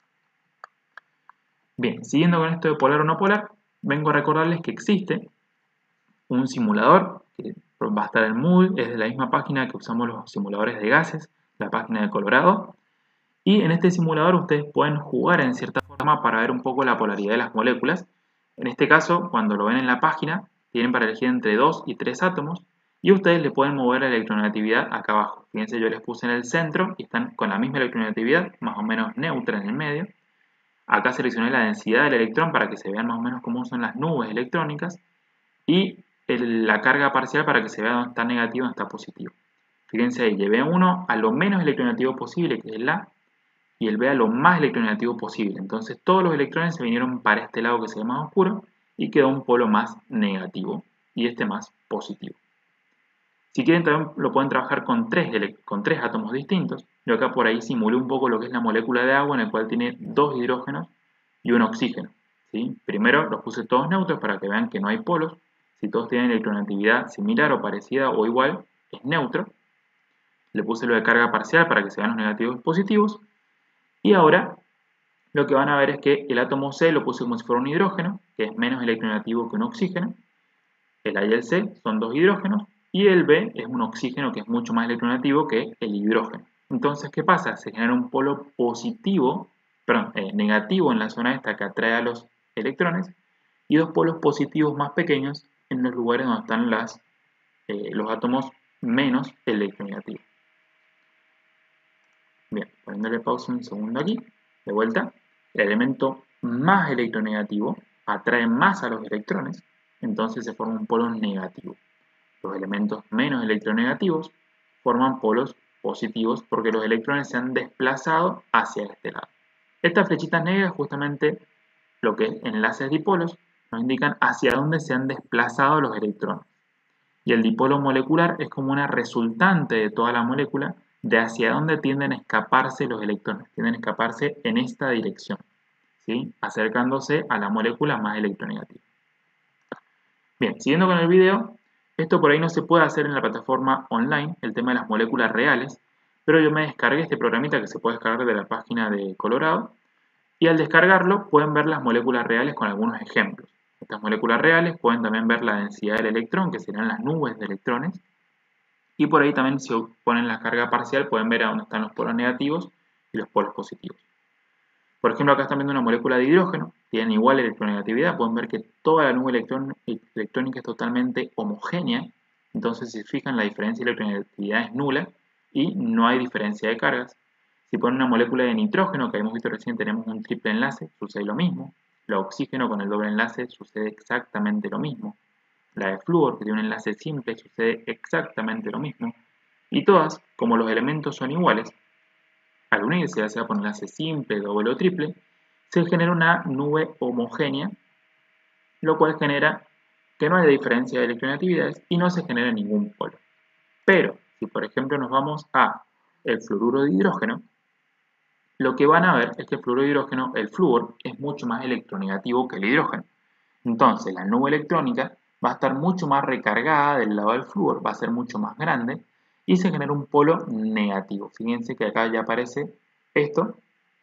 Bien, siguiendo con esto de polar o no polar, vengo a recordarles que existe un simulador que va a estar en Moodle, es de la misma página que usamos los simuladores de gases, la página de Colorado. Y en este simulador ustedes pueden jugar en cierta forma para ver un poco la polaridad de las moléculas. En este caso, cuando lo ven en la página, tienen para elegir entre 2 y 3 átomos y ustedes le pueden mover la electronegatividad acá abajo. Fíjense, yo les puse en el centro y están con la misma electronegatividad, más o menos neutra en el medio. Acá seleccioné la densidad del electrón para que se vean más o menos cómo son las nubes electrónicas y la carga parcial para que se vea dónde está negativo y dónde está positivo. Fíjense ahí, llevé uno a lo menos electronegativo posible, que es el A, y el B a lo más electronegativo posible. Entonces todos los electrones se vinieron para este lado que se ve más oscuro y quedó un polo más negativo y este más positivo. Si quieren también lo pueden trabajar con tres átomos distintos. Yo acá por ahí simulé un poco lo que es la molécula de agua en el cual tiene dos hidrógenos y un oxígeno. ¿Sí? Primero los puse todos neutros para que vean que no hay polos. Si todos tienen electronegatividad similar o parecida o igual, es neutro. Le puse lo de carga parcial para que se vean los negativos y positivos. Y ahora lo que van a ver es que el átomo C lo puse como si fuera un hidrógeno, que es menos electronegativo que un oxígeno. El A y el C son dos hidrógenos. Y el B es un oxígeno que es mucho más electronegativo que el hidrógeno. Entonces, ¿qué pasa? Se genera un polo positivo, negativo en la zona esta que atrae a los electrones y dos polos positivos más pequeños en los lugares donde están los átomos menos electronegativos. Bien, poniéndole pausa un segundo aquí, de vuelta, el elemento más electronegativo atrae más a los electrones, entonces se forma un polo negativo. Los elementos menos electronegativos forman polos positivos porque los electrones se han desplazado hacia este lado. Estas flechitas negras, justamente lo que es enlaces dipolos, nos indican hacia dónde se han desplazado los electrones. Y el dipolo molecular es como una resultante de toda la molécula de hacia dónde tienden a escaparse los electrones. Tienden a escaparse en esta dirección, ¿sí? Acercándose a la molécula más electronegativa. Bien, siguiendo con el video, esto por ahí no se puede hacer en la plataforma online, el tema de las moléculas reales, pero yo me descargué este programita que se puede descargar de la página de Colorado y al descargarlo pueden ver las moléculas reales con algunos ejemplos. Estas moléculas reales pueden también ver la densidad del electrón, que serán las nubes de electrones, y por ahí también si ponen la carga parcial pueden ver a dónde están los polos negativos y los polos positivos. Por ejemplo, acá están viendo una molécula de hidrógeno, tienen igual electronegatividad, pueden ver que toda la nube electrónica es totalmente homogénea, entonces si se fijan la diferencia de electronegatividad es nula y no hay diferencia de cargas. Si ponen una molécula de nitrógeno, que hemos visto recién tenemos un triple enlace, sucede lo mismo. La oxígeno con el doble enlace sucede exactamente lo mismo. La de flúor, que tiene un enlace simple, sucede exactamente lo mismo. Y todas, como los elementos son iguales, al unirse, ya sea por enlace simple, doble o triple, se genera una nube homogénea, lo cual genera que no haya diferencia de electronegatividades y no se genera ningún polo. Pero, si por ejemplo nos vamos a el fluoruro de hidrógeno, lo que van a ver es que el fluoruro de hidrógeno, el flúor, es mucho más electronegativo que el hidrógeno. Entonces, la nube electrónica va a estar mucho más recargada del lado del flúor, va a ser mucho más grande y se genera un polo negativo. Fíjense que acá ya aparece esto,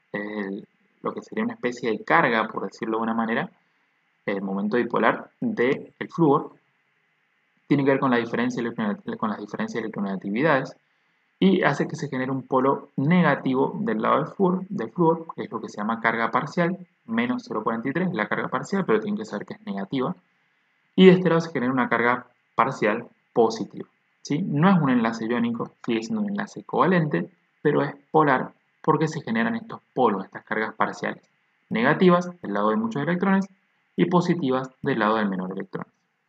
lo que sería una especie de carga, por decirlo de una manera, el momento dipolar del flúor. Tiene que ver con, con las diferencias de electronegatividades y hace que se genere un polo negativo del lado del flúor, que es lo que se llama carga parcial, menos 0,43, la carga parcial, pero tienen que saber que es negativa. Y de este lado se genera una carga parcial positiva. ¿Sí? No es un enlace iónico, sigue siendo un enlace covalente, pero es polar porque se generan estos polos, estas cargas parciales, negativas del lado de muchos electrones y positivas del lado del menor electrón.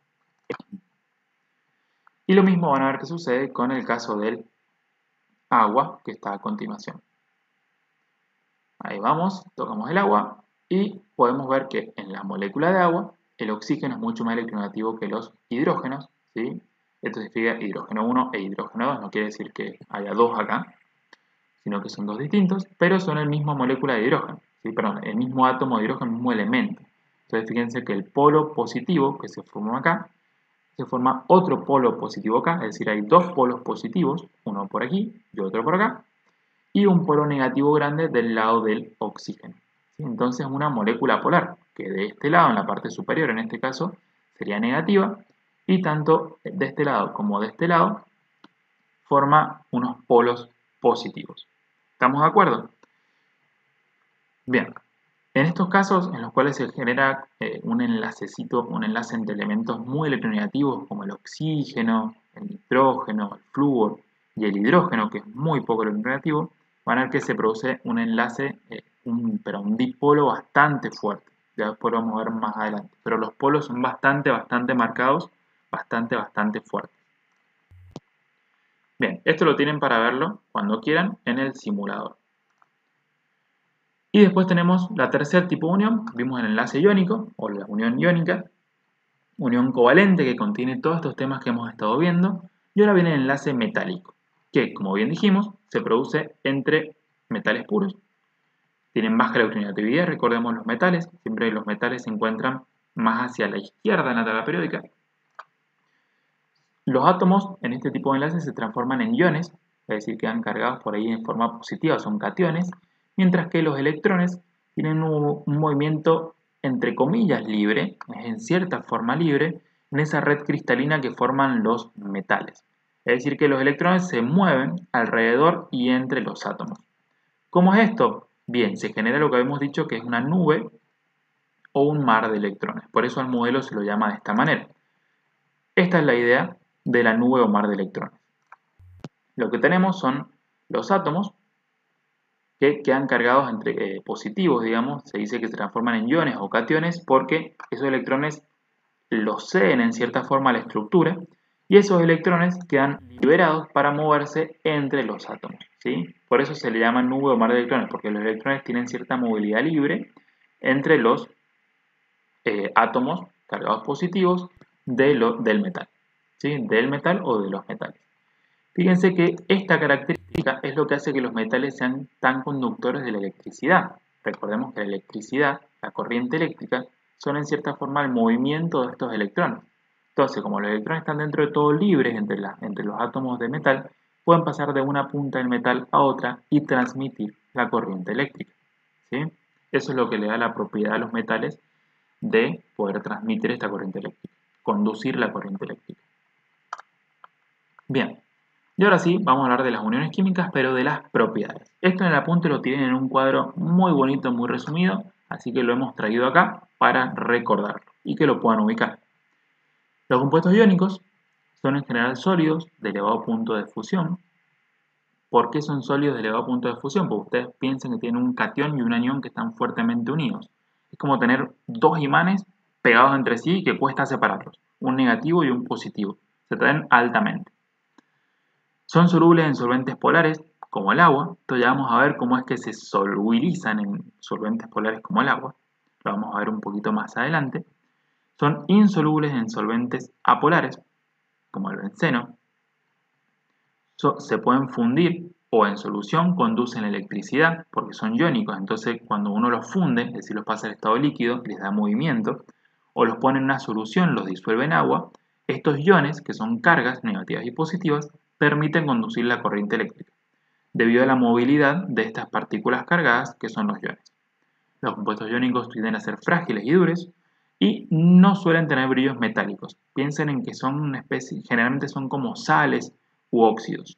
Y lo mismo van a ver que sucede con el caso del agua, que está a continuación. Ahí vamos, tocamos el agua y podemos ver que en la molécula de agua el oxígeno es mucho más electronegativo que los hidrógenos, ¿sí? Esto significa hidrógeno 1 e hidrógeno 2. No quiere decir que haya dos acá, sino que son dos distintos, pero son la misma molécula de hidrógeno. ¿Sí? Perdón, el mismo átomo de hidrógeno, el mismo elemento. Entonces fíjense que el polo positivo que se formó acá, se forma otro polo positivo acá, es decir, hay dos polos positivos, uno por aquí y otro por acá, y un polo negativo grande del lado del oxígeno. ¿Sí? Entonces una molécula polar, que de este lado, en la parte superior en este caso, sería negativa, y tanto de este lado como de este lado, forma unos polos positivos. ¿Estamos de acuerdo? Bien, en estos casos en los cuales se genera un enlace entre elementos muy electronegativos como el oxígeno, el nitrógeno, el flúor y el hidrógeno, que es muy poco electronegativo, van a ver que se produce un enlace, un dipolo bastante fuerte. Ya después lo vamos a ver más adelante. Pero los polos son bastante marcados, bastante fuertes. Bien, esto lo tienen para verlo cuando quieran en el simulador. Y después tenemos la tercer tipo de unión, vimos el enlace iónico o la unión iónica, unión covalente que contiene todos estos temas que hemos estado viendo, y ahora viene el enlace metálico, que como bien dijimos, se produce entre metales puros, tienen baja electronegatividad, recordemos los metales, siempre los metales se encuentran más hacia la izquierda en la tabla periódica. Los átomos en este tipo de enlaces se transforman en iones, es decir, quedan cargados por ahí en forma positiva, son cationes, mientras que los electrones tienen un movimiento entre comillas libre, es en cierta forma libre, en esa red cristalina que forman los metales. Es decir, que los electrones se mueven alrededor y entre los átomos. ¿Cómo es esto? Bien, se genera lo que habíamos dicho que es una nube o un mar de electrones. Por eso al modelo se lo llama de esta manera. Esta es la idea de la nube o mar de electrones. Lo que tenemos son los átomos que quedan cargados entre positivos, digamos, se dice que se transforman en iones o cationes porque esos electrones los ceden en cierta forma a la estructura y esos electrones quedan liberados para moverse entre los átomos, ¿sí? Por eso se le llama nube o mar de electrones, porque los electrones tienen cierta movilidad libre entre los átomos cargados positivos del metal, ¿sí? Del metal o de los metales. Fíjense que esta característica es lo que hace que los metales sean tan conductores de la electricidad. Recordemos que la electricidad, la corriente eléctrica, son en cierta forma el movimiento de estos electrones. Entonces, como los electrones están dentro de todo libres entre los átomos de metal, pueden pasar de una punta del metal a otra y transmitir la corriente eléctrica, ¿sí? Eso es lo que le da la propiedad a los metales de poder transmitir esta corriente eléctrica, conducir la corriente eléctrica. Bien. Y ahora sí, vamos a hablar de las uniones químicas, pero de las propiedades. Esto en el apunte lo tienen en un cuadro muy bonito, muy resumido, así que lo hemos traído acá para recordarlo y que lo puedan ubicar. Los compuestos iónicos son en general sólidos de elevado punto de fusión. ¿Por qué son sólidos de elevado punto de fusión? Porque ustedes piensan que tienen un catión y un anión que están fuertemente unidos. Es como tener dos imanes pegados entre sí y que cuesta separarlos, un negativo y un positivo. Se traen altamente. Son solubles en solventes polares, como el agua. Entonces ya vamos a ver cómo es que se solubilizan en solventes polares como el agua. Lo vamos a ver un poquito más adelante. Son insolubles en solventes apolares, como el benceno. Se pueden fundir o en solución conducen electricidad porque son iónicos. Entonces cuando uno los funde, es decir, los pasa al estado líquido, les da movimiento. O los pone en una solución, los disuelve en agua. Estos iones, que son cargas negativas y positivas, permiten conducir la corriente eléctrica, debido a la movilidad de estas partículas cargadas que son los iones. Los compuestos iónicos tienden a ser frágiles y duros y no suelen tener brillos metálicos. Piensen en que son una especie, generalmente son como sales u óxidos.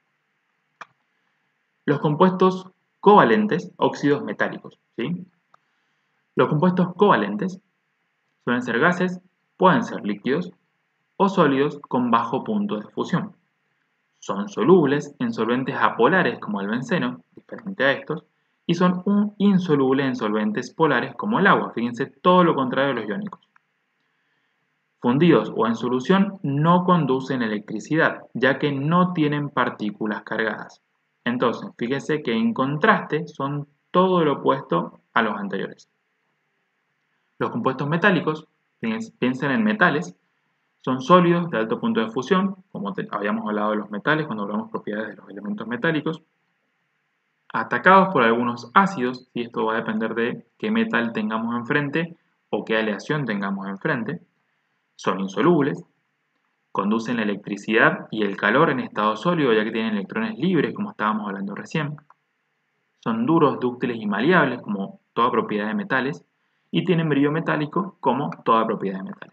Los compuestos covalentes, óxidos metálicos, ¿sí? Los compuestos covalentes suelen ser gases, pueden ser líquidos o sólidos con bajo punto de fusión. Son solubles en solventes apolares como el benceno, diferente a estos, y son insolubles en solventes polares como el agua. Fíjense, todo lo contrario de los iónicos. Fundidos o en solución no conducen electricidad, ya que no tienen partículas cargadas. Entonces, fíjense que en contraste son todo lo opuesto a los anteriores. Los compuestos metálicos, piensen en metales, Son sólidos de alto punto de fusión, como habíamos hablado de los metales cuando hablamos de propiedades de los elementos metálicos. Atacados por algunos ácidos, y esto va a depender de qué metal tengamos enfrente o qué aleación tengamos enfrente. Son insolubles. Conducen la electricidad y el calor en estado sólido, ya que tienen electrones libres, como estábamos hablando recién. Son duros, dúctiles y maleables, como toda propiedad de metales. Y tienen brillo metálico, como toda propiedad de metales.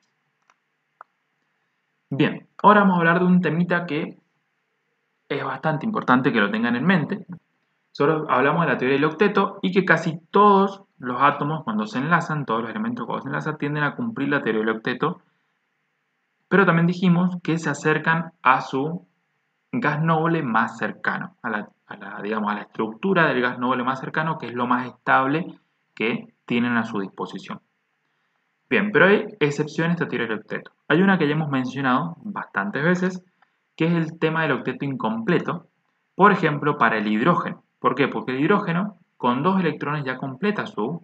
Bien, ahora vamos a hablar de un temita que es bastante importante que lo tengan en mente. Solo hablamos de la teoría del octeto y que casi todos los átomos cuando se enlazan, todos los elementos cuando se enlazan, tienden a cumplir la teoría del octeto, pero también dijimos que se acercan a su gas noble más cercano, digamos, a la estructura del gas noble más cercano, que es lo más estable que tienen a su disposición. Bien, pero hay excepciones a esta teoría del octeto. Hay una que ya hemos mencionado bastantes veces, que es el tema del octeto incompleto, por ejemplo, para el hidrógeno. ¿Por qué? Porque el hidrógeno, con 2 electrones ya completa su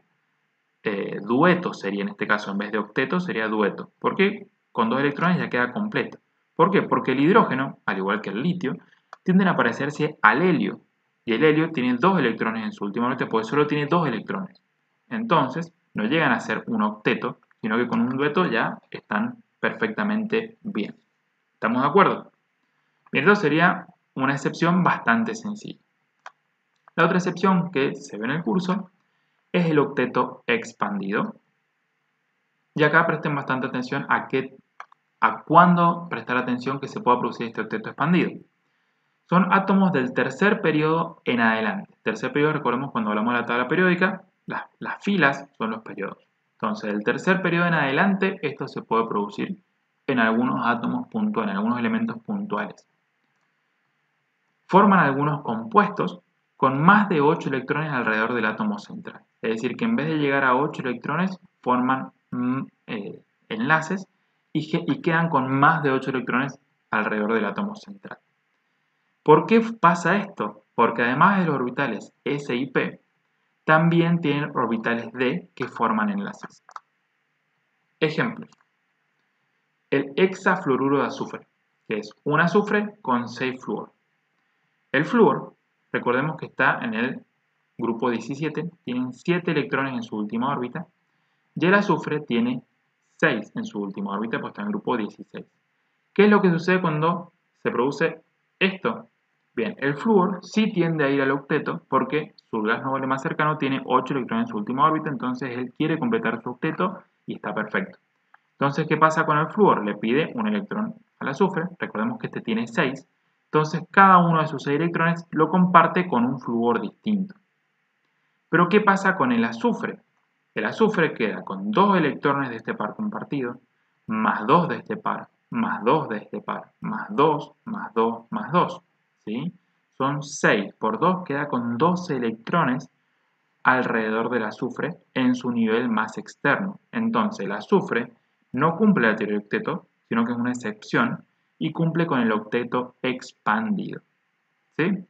dueto, sería en este caso, en vez de octeto, sería dueto. ¿Por qué? Con 2 electrones ya queda completo. ¿Por qué? Porque el hidrógeno, al igual que el litio, tienden a parecerse al helio. Y el helio tiene 2 electrones en su último dueto, pues solo tiene 2 electrones. Entonces, no llegan a ser un octeto, sino que con un dueto ya están perfectamente bien. ¿Estamos de acuerdo? Bien, esto sería una excepción bastante sencilla. La otra excepción que se ve en el curso es el octeto expandido. Y acá presten bastante atención a cuándo prestar atención que se pueda producir este octeto expandido. Son átomos del tercer periodo en adelante. Tercer periodo, recordemos cuando hablamos de la tabla periódica, las filas son los periodos. Entonces, del tercer periodo en adelante, esto se puede producir en algunos átomos puntuales, en algunos elementos puntuales. Forman algunos compuestos con más de 8 electrones alrededor del átomo central. Es decir, que en vez de llegar a 8 electrones, forman enlaces y quedan con más de 8 electrones alrededor del átomo central. ¿Por qué pasa esto? Porque además de los orbitales S y P, también tienen orbitales D que forman enlaces. Ejemplos. El hexafluoruro de azufre, que es un azufre con 6 flúor. El flúor, recordemos que está en el grupo 17, tiene 7 electrones en su última órbita, y el azufre tiene 6 en su última órbita, pues está en el grupo 16. ¿Qué es lo que sucede cuando se produce esto? Bien, el flúor sí tiende a ir al octeto porque su gas noble más cercano tiene 8 electrones en su última órbita, entonces él quiere completar su octeto y está perfecto. Entonces, ¿qué pasa con el flúor? Le pide un electrón al azufre, recordemos que este tiene 6, entonces cada uno de sus 6 electrones lo comparte con un flúor distinto. Pero ¿qué pasa con el azufre? El azufre queda con 2 electrones de este par compartido, más 2 de este par, más 2 de este par, más 2, más 2, más 2. ¿Sí? Son 6 por 2, queda con 12 electrones alrededor del azufre en su nivel más externo. Entonces el azufre no cumple la teoría del octeto, sino que es una excepción y cumple con el octeto expandido. ¿Sí?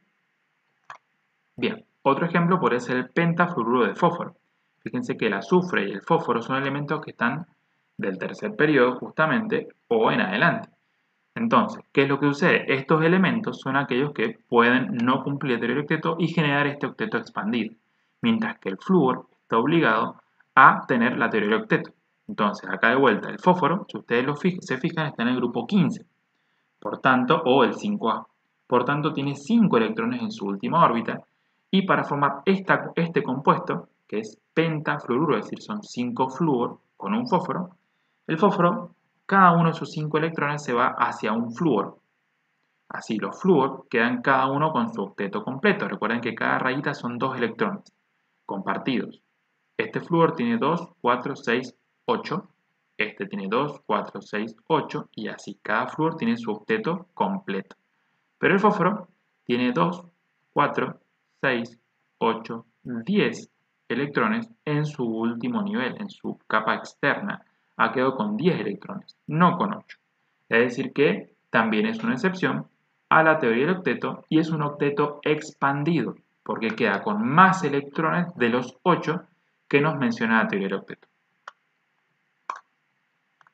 Bien, otro ejemplo podría ser el pentafluoruro de fósforo. Fíjense que el azufre y el fósforo son elementos que están del tercer periodo justamente o en adelante. Entonces, ¿qué es lo que sucede? Estos elementos son aquellos que pueden no cumplir la teoría del octeto y generar este octeto expandido, mientras que el flúor está obligado a tener la teoría del octeto. Entonces, acá de vuelta, el fósforo, si ustedes se fijan, está en el grupo 15, por tanto, o el 5A. Por tanto, tiene 5 electrones en su última órbita y para formar este compuesto, que es pentafluoruro, es decir, son 5 flúor con un fósforo, el fósforo, cada uno de sus 5 electrones se va hacia un flúor. Así, los flúor quedan cada uno con su octeto completo. Recuerden que cada rayita son 2 electrones compartidos. Este flúor tiene 2, 4, 6, 8. Este tiene 2, 4, 6, 8 y así. Cada flúor tiene su octeto completo. Pero el fósforo tiene 2, 4, 6, 8, 10 electrones en su último nivel, en su capa externa. Ha quedado con 10 electrones, no con 8. Es decir que también es una excepción a la teoría del octeto y es un octeto expandido, porque queda con más electrones de los 8 que nos menciona la teoría del octeto.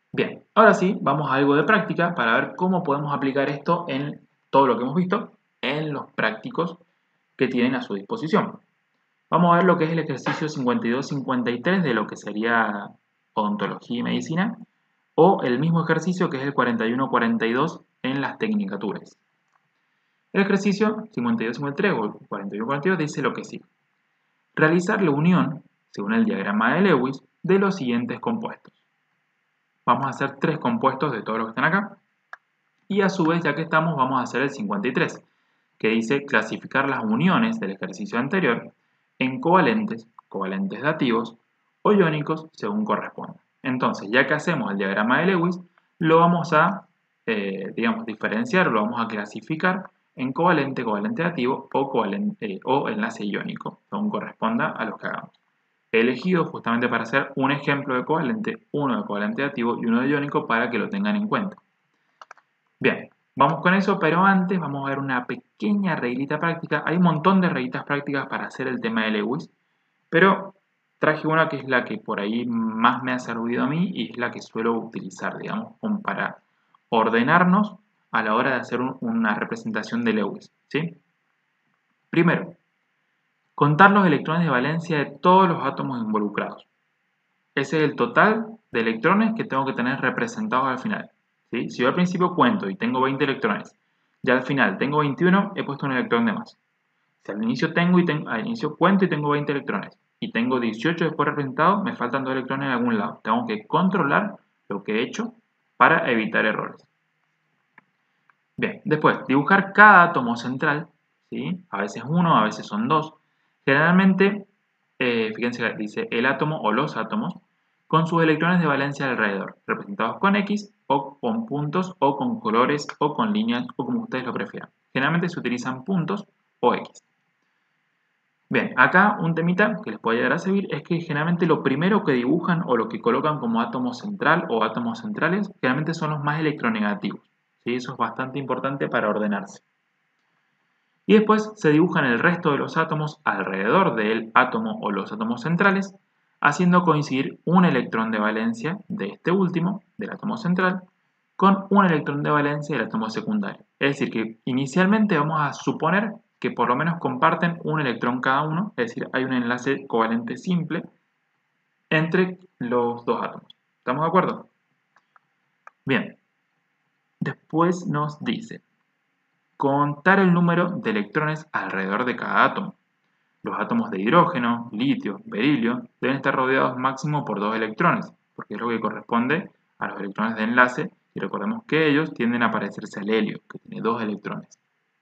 Bien, ahora sí, vamos a algo de práctica para ver cómo podemos aplicar esto en todo lo que hemos visto, en los prácticos que tienen a su disposición. Vamos a ver lo que es el ejercicio 52-53 de lo que sería odontología y medicina, o el mismo ejercicio que es el 41-42 en las tecnicaturas. El ejercicio 52-53 o el 41-42 dice lo que sigue. Realizar la unión, según el diagrama de Lewis, de los siguientes compuestos. Vamos a hacer 3 compuestos de todos los que están acá. Y a su vez, ya que estamos, vamos a hacer el 53, que dice clasificar las uniones del ejercicio anterior en covalentes, covalentes dativos o iónicos según corresponda. Entonces, ya que hacemos el diagrama de Lewis, lo vamos a, diferenciar, lo vamos a clasificar en covalente, covalente dativo o enlace iónico, según corresponda a los que hagamos. He elegido justamente para hacer un ejemplo de covalente, uno de covalente dativo y uno de iónico para que lo tengan en cuenta. Bien, vamos con eso, pero antes vamos a ver una pequeña reglita práctica. Hay un montón de reglitas prácticas para hacer el tema de Lewis, pero traje una que es la que por ahí más me ha servido a mí y es la que suelo utilizar, digamos, como para ordenarnos a la hora de hacer una representación de Lewis, ¿sí? Primero, contar los electrones de valencia de todos los átomos involucrados. Ese es el total de electrones que tengo que tener representados al final, ¿sí? Si yo al principio cuento y tengo 20 electrones, ya al final tengo 21, he puesto un electrón de más. Si al inicio cuento y tengo 20 electrones y tengo 18 después representados, me faltan 2 electrones en algún lado. Tengo que controlar lo que he hecho para evitar errores. Bien, después, dibujar cada átomo central, ¿sí? A veces uno, a veces son dos. Generalmente, fíjense, dice el átomo o los átomos con sus electrones de valencia alrededor, representados con X o con puntos o con colores o con líneas o como ustedes lo prefieran. Generalmente se utilizan puntos o X. Bien, acá un temita que les puede llegar a servir es que generalmente lo primero que dibujan o lo que colocan como átomo central o átomos centrales generalmente son los más electronegativos. ¿Sí? Eso es bastante importante para ordenarse. Y después se dibujan el resto de los átomos alrededor del átomo o los átomos centrales, haciendo coincidir un electrón de valencia de este último, del átomo central, con un electrón de valencia del átomo secundario. Es decir, que inicialmente vamos a suponer que por lo menos comparten un electrón cada uno, es decir, hay un enlace covalente simple entre los dos átomos. ¿Estamos de acuerdo? Bien, después nos dice contar el número de electrones alrededor de cada átomo. Los átomos de hidrógeno, litio, berilio deben estar rodeados máximo por 2 electrones, porque es lo que corresponde a los electrones de enlace, y recordemos que ellos tienden a parecerse al helio, que tiene 2 electrones.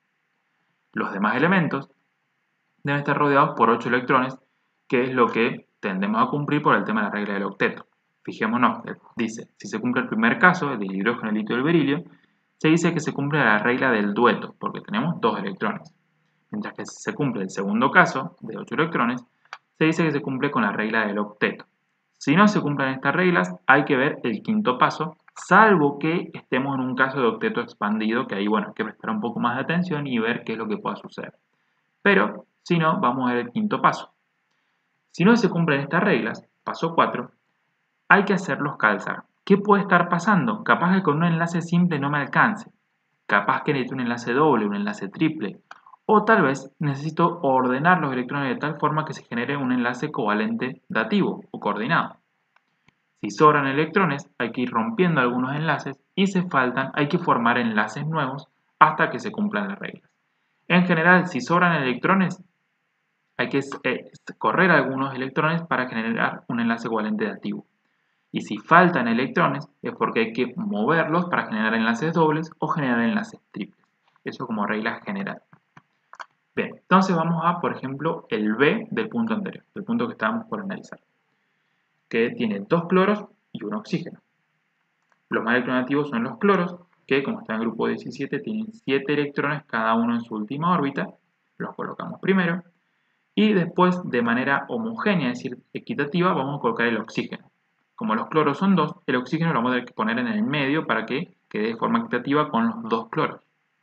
Los demás elementos deben estar rodeados por 8 electrones, que es lo que tendemos a cumplir por el tema de la regla del octeto. Fijémonos, dice, si se cumple el primer caso, el del hidrógeno, el litio y el berilio, se dice que se cumple la regla del dueto, porque tenemos 2 electrones. Mientras que si se cumple el segundo caso, de 8 electrones, se dice que se cumple con la regla del octeto. Si no se cumplen estas reglas, hay que ver el quinto paso, salvo que estemos en un caso de octeto expandido, que ahí, bueno, hay que prestar un poco más de atención y ver qué es lo que pueda suceder. Pero, si no, vamos a ver el quinto paso. Si no se cumplen estas reglas, paso 4, hay que hacerlos calzar. ¿Qué puede estar pasando? Capaz que con un enlace simple no me alcance. Capaz que necesito un enlace doble, un enlace triple. O tal vez necesito ordenar los electrones de tal forma que se genere un enlace covalente dativo o coordinado. Si sobran electrones, hay que ir rompiendo algunos enlaces y si faltan, hay que formar enlaces nuevos hasta que se cumplan las reglas. En general, si sobran electrones, hay que correr algunos electrones para generar un enlace covalente dativo. Y si faltan electrones, es porque hay que moverlos para generar enlaces dobles o generar enlaces triples. Eso como regla general. Bien, entonces vamos a, por ejemplo, el B del punto anterior, del punto que estábamos por analizar, que tiene 2 cloros y un oxígeno. Los más electronegativos son los cloros, que como está en el grupo 17, tienen 7 electrones cada uno en su última órbita. Los colocamos primero. Y después, de manera homogénea, es decir, equitativa, vamos a colocar el oxígeno. Como los cloros son 2, el oxígeno lo vamos a tener que poner en el medio para que quede de forma equitativa con los 2 cloros.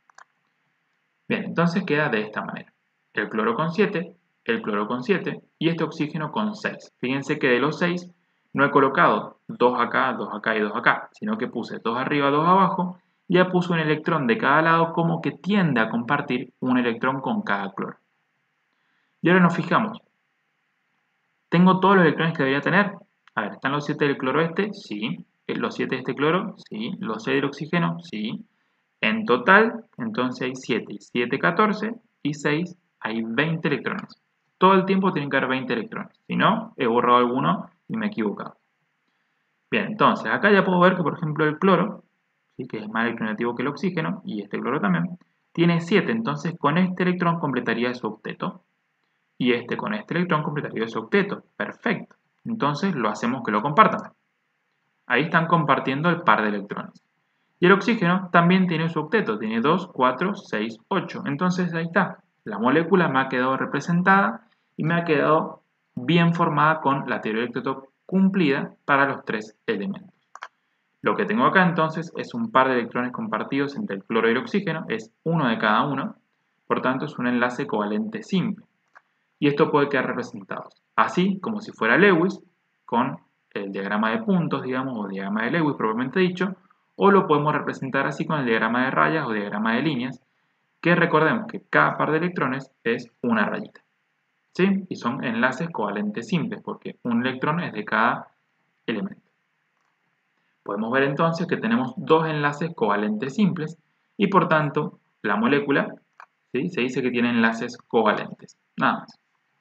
Bien, entonces queda de esta manera. El cloro con 7, el cloro con 7 y este oxígeno con 6. Fíjense que de los 6 no he colocado 2 acá, 2 acá y 2 acá, sino que puse 2 arriba, 2 abajo, y ya puse un electrón de cada lado como que tiende a compartir un electrón con cada cloro. Y ahora nos fijamos. ¿Tengo todos los electrones que debería tener? A ver, ¿están los 7 del cloro este? Sí. ¿Los 7 de este cloro? Sí. ¿Los 6 del oxígeno? Sí. En total, entonces hay 7. Y 7, 14. Y 6, hay 20 electrones. Todo el tiempo tienen que haber 20 electrones. Si no, he borrado alguno y me he equivocado. Bien, entonces acá ya puedo ver que, por ejemplo, el cloro, ¿sí?, que es más electronegativo que el oxígeno, y este cloro también, tiene 7. Entonces con este electrón completaría su octeto. Y este con este electrón completaría su octeto. Perfecto. Entonces lo hacemos que lo compartan. Ahí están compartiendo el par de electrones. Y el oxígeno también tiene su octeto. Tiene 2, 4, 6, 8. Entonces ahí está. La molécula me ha quedado representada y me ha quedado bien formada con la teoría del octeto cumplida para los 3 elementos. Lo que tengo acá entonces es un par de electrones compartidos entre el cloro y el oxígeno. Es uno de cada uno. Por tanto es un enlace covalente simple. Y esto puede quedar representado así, como si fuera Lewis, con el diagrama de puntos, digamos, o diagrama de Lewis propiamente dicho, o lo podemos representar así con el diagrama de rayas o diagrama de líneas, que recordemos que cada par de electrones es una rayita, ¿sí? Y son enlaces covalentes simples, porque un electrón es de cada elemento. Podemos ver entonces que tenemos dos enlaces covalentes simples, y por tanto, la molécula, ¿sí?, se dice que tiene enlaces covalentes, nada más.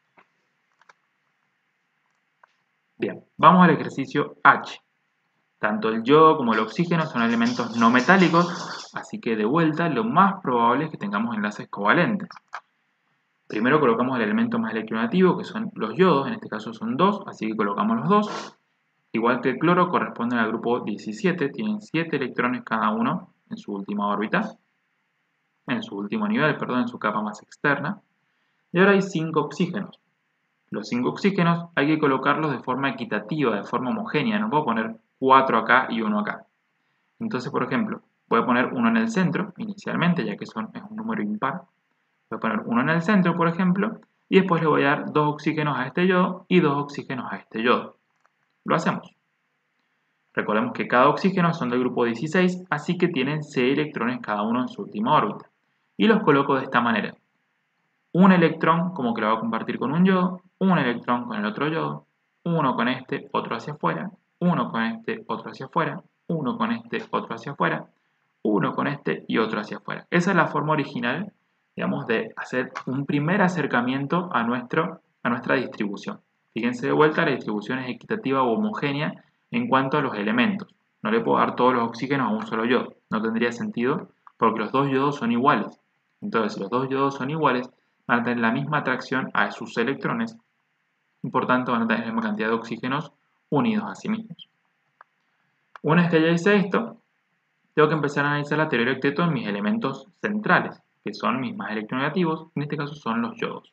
Bien, vamos al ejercicio H. Tanto el yodo como el oxígeno son elementos no metálicos, así que de vuelta lo más probable es que tengamos enlaces covalentes. Primero colocamos el elemento más electronegativo, que son los yodos, en este caso son 2, así que colocamos los 2. Igual que el cloro, corresponden al grupo 17, tienen 7 electrones cada uno en su última órbita, en su último nivel, perdón, en su capa más externa. Y ahora hay 5 oxígenos. Los 5 oxígenos hay que colocarlos de forma equitativa, de forma homogénea. No puedo poner 4 acá y 1 acá. Entonces, por ejemplo, voy a poner uno en el centro, inicialmente, ya que es un número impar. Voy a poner uno en el centro, por ejemplo, y después le voy a dar 2 oxígenos a este yodo y 2 oxígenos a este yodo. Lo hacemos. Recordemos que cada oxígeno son del grupo 16, así que tienen 6 electrones cada uno en su última órbita. Y los coloco de esta manera. Un electrón como que lo va a compartir con un yodo, un electrón con el otro yodo, uno con este, otro hacia afuera, uno con este, otro hacia afuera, uno con este, otro hacia afuera, uno con este y otro hacia afuera. Esa es la forma original, digamos, de hacer un primer acercamiento a nuestra distribución. Fíjense de vuelta, la distribución es equitativa o homogénea en cuanto a los elementos. No le puedo dar todos los oxígenos a un solo yodo, no tendría sentido porque los dos yodos son iguales. Entonces, si los dos yodos son iguales, van a tener la misma atracción a sus electrones y por tanto van a tener la misma cantidad de oxígenos unidos a sí mismos. Una vez que ya hice esto, tengo que empezar a analizar la teoría del octeto en mis elementos centrales, que son mis más electronegativos, en este caso son los yodos.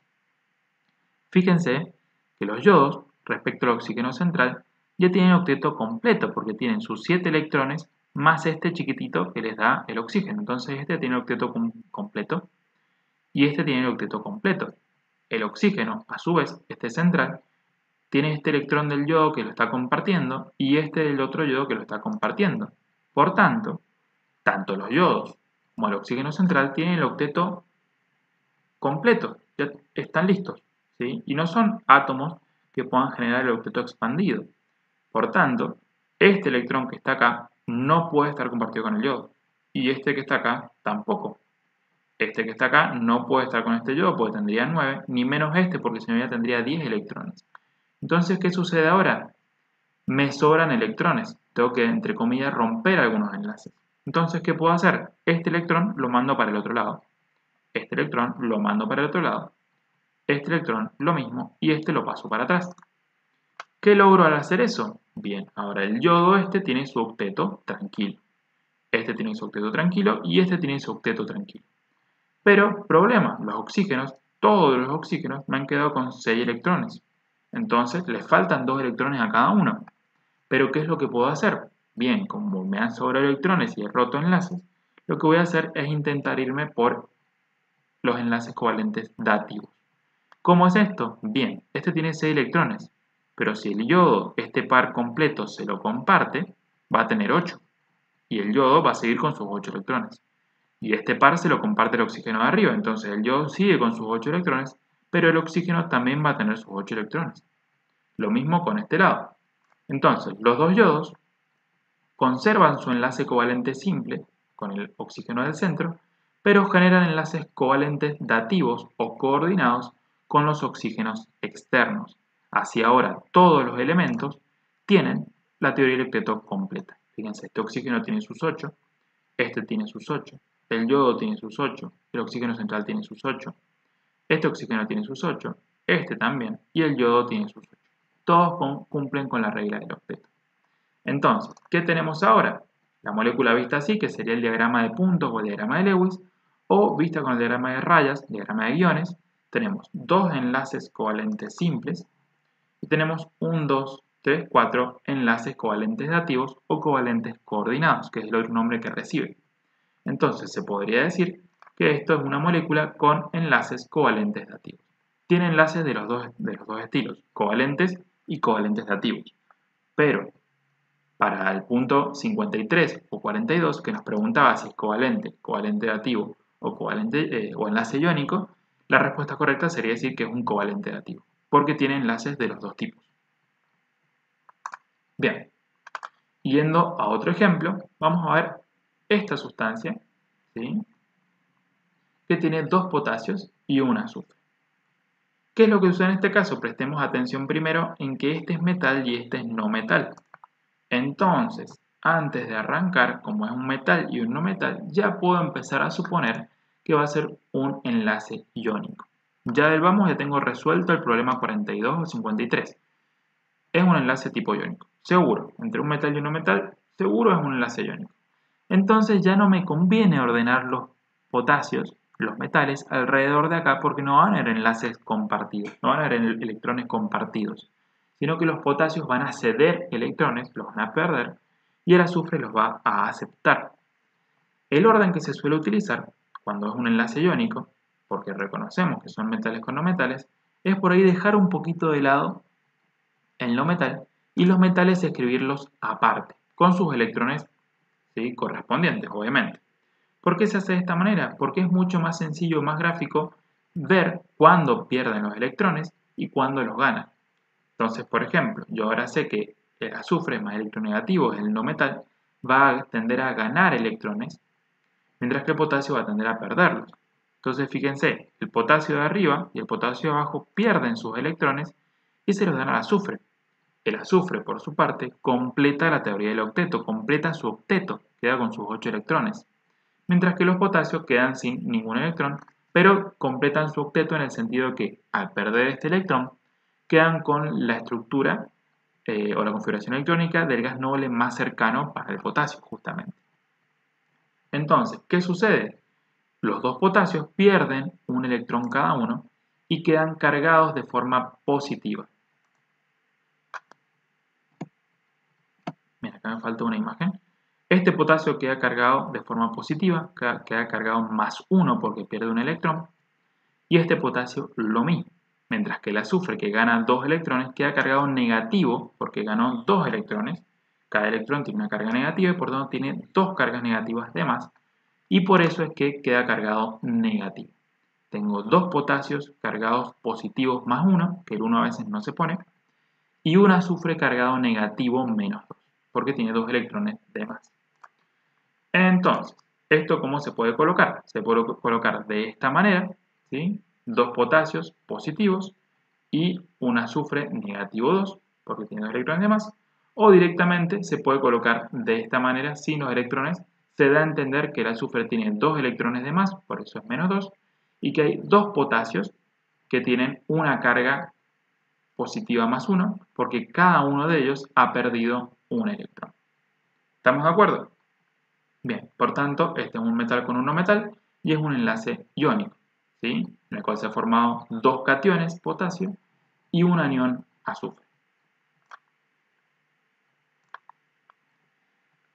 Fíjense que los yodos, respecto al oxígeno central, ya tienen octeto completo porque tienen sus 7 electrones más este chiquitito que les da el oxígeno. Entonces este tiene el octeto completo y este tiene el octeto completo. El oxígeno, a su vez, este central, tiene este electrón del yodo que lo está compartiendo y este del otro yodo que lo está compartiendo. Por tanto, tanto los yodos como el oxígeno central tienen el octeto completo, ya están listos, ¿sí? Y no son átomos que puedan generar el octeto expandido. Por tanto, este electrón que está acá no puede estar compartido con el yodo y este que está acá tampoco. Este que está acá no puede estar con este yodo porque tendría 9, ni menos este porque si no ya tendría 10 electrones. Entonces, ¿qué sucede ahora? Me sobran electrones. Tengo que, entre comillas, romper algunos enlaces. Entonces, ¿qué puedo hacer? Este electrón lo mando para el otro lado. Este electrón lo mando para el otro lado. Este electrón lo mismo y este lo paso para atrás. ¿Qué logro al hacer eso? Bien, ahora el yodo este tiene su octeto tranquilo. Este tiene su octeto tranquilo y este tiene su octeto tranquilo. Pero, problema, los oxígenos, todos los oxígenos me han quedado con 6 electrones. Entonces, les faltan 2 electrones a cada uno. Pero, ¿qué es lo que puedo hacer? Bien, como me han sobrado electrones y he roto enlaces, lo que voy a hacer es intentar irme por los enlaces covalentes dativos. ¿Cómo es esto? Bien, este tiene 6 electrones, pero si el yodo, este par completo, se lo comparte, va a tener 8. Y el yodo va a seguir con sus 8 electrones. Y este par se lo comparte el oxígeno de arriba, entonces el yodo sigue con sus 8 electrones, pero el oxígeno también va a tener sus 8 electrones. Lo mismo con este lado. Entonces, los dos yodos conservan su enlace covalente simple con el oxígeno del centro, pero generan enlaces covalentes dativos o coordinados con los oxígenos externos. Así ahora todos los elementos tienen la teoría del octeto completa. Fíjense, este oxígeno tiene sus 8, este tiene sus 8, el yodo tiene sus 8, el oxígeno central tiene sus 8, este oxígeno tiene sus 8, este también, y el yodo tiene sus 8. Todos cumplen con la regla del octeto. Entonces, ¿qué tenemos ahora? La molécula vista así, que sería el diagrama de puntos o el diagrama de Lewis, o vista con el diagrama de rayas, diagrama de guiones, tenemos dos enlaces covalentes simples y tenemos 1, 2, 3, 4 enlaces covalentes dativos o covalentes coordinados, que es el otro nombre que recibe. Entonces, se podría decir que esto es una molécula con enlaces covalentes dativos. Tiene enlaces de los dos estilos, covalentes y covalentes dativos. Pero para el punto 53 o 42, que nos preguntaba si es covalente, covalente dativo o covalente o enlace iónico, la respuesta correcta sería decir que es un covalente dativo, porque tiene enlaces de los dos tipos. Bien, yendo a otro ejemplo, vamos a ver esta sustancia, ¿sí?, que tiene 2 potasios y un azufre. ¿Qué es lo que sucede en este caso? Prestemos atención primero en que este es metal y este es no metal. Entonces, antes de arrancar, como es un metal y un no metal, ya puedo empezar a suponer que va a ser un enlace iónico. Ya del vamos ya tengo resuelto el problema 42 o 53. Es un enlace tipo iónico, seguro. Entre un metal y un no metal, seguro es un enlace iónico. Entonces ya no me conviene ordenar los potasios, los metales, alrededor de acá porque no van a haber enlaces compartidos, no van a haber electrones compartidos, sino que los potasios van a ceder electrones, los van a perder, y el azufre los va a aceptar. El orden que se suele utilizar cuando es un enlace iónico, porque reconocemos que son metales con no metales, es por ahí dejar un poquito de lado el no metal y los metales escribirlos aparte, con sus electrones, ¿sí?, correspondientes, obviamente. ¿Por qué se hace de esta manera? Porque es mucho más sencillo, más gráfico, ver cuándo pierden los electrones y cuándo los ganan. Entonces, por ejemplo, yo ahora sé que el azufre más electronegativo, el no metal, va a tender a ganar electrones, mientras que el potasio va a tender a perderlos. Entonces, fíjense, el potasio de arriba y el potasio de abajo pierden sus electrones y se los dan al azufre. El azufre, por su parte, completa la teoría del octeto, completa su octeto, queda con sus 8 electrones, mientras que los potasios quedan sin ningún electrón, pero completan su octeto en el sentido que, al perder este electrón, quedan con la estructura o la configuración electrónica del gas noble más cercano para el potasio, justamente. Entonces, ¿qué sucede? Los dos potasios pierden un electrón cada uno y quedan cargados de forma positiva. Mira, acá me falta una imagen. Este potasio queda cargado de forma positiva, queda cargado más 1 porque pierde un electrón, y este potasio lo mismo, mientras que el azufre, que gana 2 electrones, queda cargado negativo porque ganó 2 electrones. Cada electrón tiene una carga negativa y por tanto tiene 2 cargas negativas de más, y por eso es que queda cargado negativo. Tengo 2 potasios cargados positivos más 1, que el 1 a veces no se pone, y un azufre cargado negativo menos 2, porque tiene 2 electrones de más. Entonces, ¿esto cómo se puede colocar? Se puede colocar de esta manera, ¿sí? 2 potasios positivos y un azufre negativo 2, porque tiene 2 electrones de más, o directamente se puede colocar de esta manera sin los electrones. Se da a entender que el azufre tiene 2 electrones de más, por eso es menos 2, y que hay 2 potasios que tienen una carga positiva más 1, porque cada uno de ellos ha perdido un electrón. ¿Estamos de acuerdo? Bien, por tanto, este es un metal con un no metal y es un enlace iónico, ¿sí?, en el cual se han formado 2 cationes, potasio, y un anión, azufre.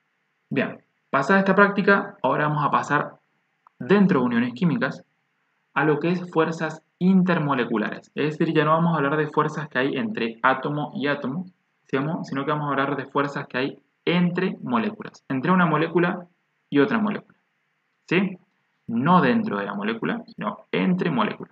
Bien, pasada esta práctica, ahora vamos a pasar dentro de uniones químicas a lo que es fuerzas intermoleculares. Es decir, ya no vamos a hablar de fuerzas que hay entre átomo y átomo, sino que vamos a hablar de fuerzas que hay entre moléculas, entre una molécula y otra molécula. ¿Sí? No dentro de la molécula, sino entre moléculas.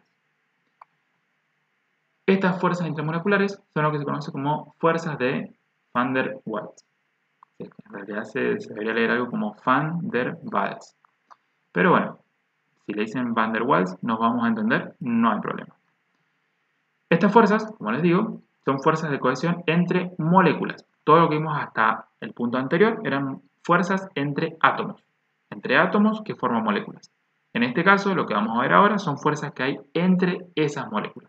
Estas fuerzas intermoleculares son lo que se conoce como fuerzas de Van der Waals. En realidad se debería leer algo como Van der Waals. Pero bueno, si le dicen Van der Waals, nos vamos a entender, no hay problema. Estas fuerzas, como les digo, son fuerzas de cohesión entre moléculas. Todo lo que vimos hasta el punto anterior eran fuerzas entre átomos que forman moléculas. En este caso, lo que vamos a ver ahora son fuerzas que hay entre esas moléculas.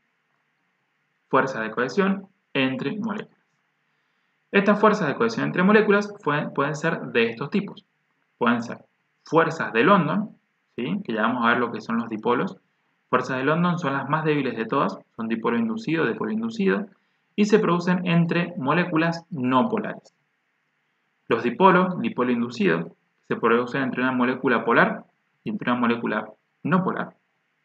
Fuerzas de cohesión entre moléculas. Estas fuerzas de cohesión entre moléculas pueden ser de estos tipos. Pueden ser fuerzas de London, ¿sí? Que ya vamos a ver lo que son los dipolos. Fuerzas de London son las más débiles de todas, son dipolo inducido, dipolo inducido, y se producen entre moléculas no polares. Los dipolos, dipolo inducido, se producen entre una molécula polar y entre una molécula no polar.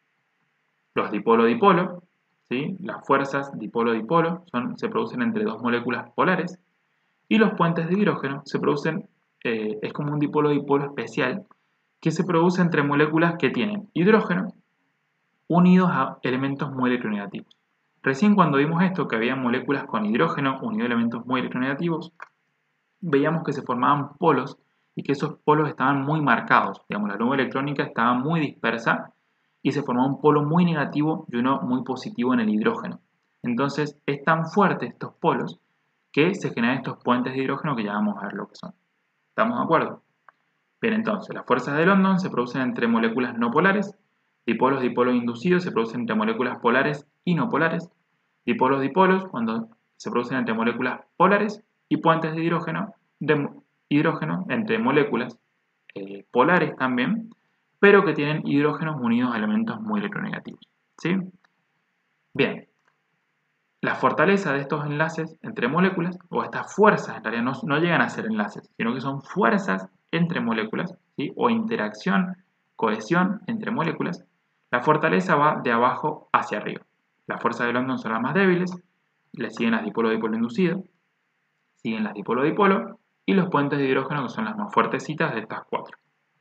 Los dipolo-dipolo, ¿sí? Las fuerzas dipolo-dipolo se producen entre dos moléculas polares. Y los puentes de hidrógeno se producen, es como un dipolo-dipolo especial, que se produce entre moléculas que tienen hidrógeno unidos a elementos muy electronegativos. Recién cuando vimos esto, que había moléculas con hidrógeno unidos a elementos muy electronegativos, veíamos que se formaban polos y que esos polos estaban muy marcados. Digamos, la nube electrónica estaba muy dispersa y se formaba un polo muy negativo y uno muy positivo en el hidrógeno. Entonces, es tan fuerte estos polos que se generan estos puentes de hidrógeno que ya vamos a ver lo que son. ¿Estamos de acuerdo? Bien, entonces, las fuerzas de London se producen entre moléculas no polares, dipolos inducidos se producen entre moléculas polares y no polares, dipolos cuando se producen entre moléculas polares y puentes de hidrógeno entre moléculas polares también, pero que tienen hidrógenos unidos a elementos muy electronegativos. ¿Sí? Bien, la fortaleza de estos enlaces entre moléculas, o estas fuerzas en realidad no llegan a ser enlaces, sino que son fuerzas entre moléculas, ¿sí? O interacción, cohesión entre moléculas. La fortaleza va de abajo hacia arriba. Las fuerzas de London son las más débiles, le siguen las dipolo-dipolo inducido, siguen las dipolo-dipolo, y los puentes de hidrógeno, que son las más fuertecitas de estas cuatro.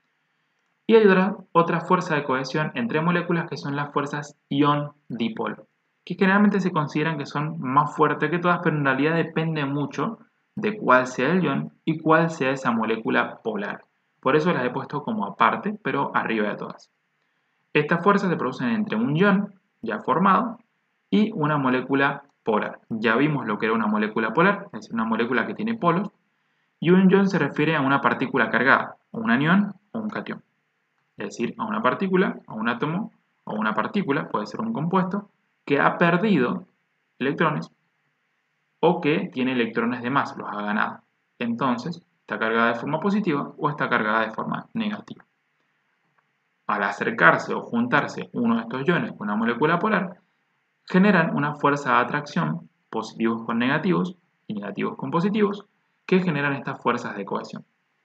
Y hay otra fuerza de cohesión entre moléculas que son las fuerzas ion-dipolo, que generalmente se consideran que son más fuertes que todas, pero en realidad depende mucho de cuál sea el ion y cuál sea esa molécula polar. Por eso las he puesto como aparte, pero arriba de todas. Estas fuerzas se producen entre un ion ya formado y una molécula polar. Ya vimos lo que era una molécula polar, es decir, una molécula que tiene polos, y un ion se refiere a una partícula cargada, un anión o un catión. Es decir, a una partícula, a un átomo o una partícula, puede ser un compuesto, que ha perdido electrones o que tiene electrones de más, los ha ganado. Entonces, está cargada de forma positiva o está cargada de forma negativa. Al acercarse o juntarse uno de estos iones con una molécula polar, generan una fuerza de atracción, positivos con negativos y negativos con positivos, que generan estas fuerzas de cohesión.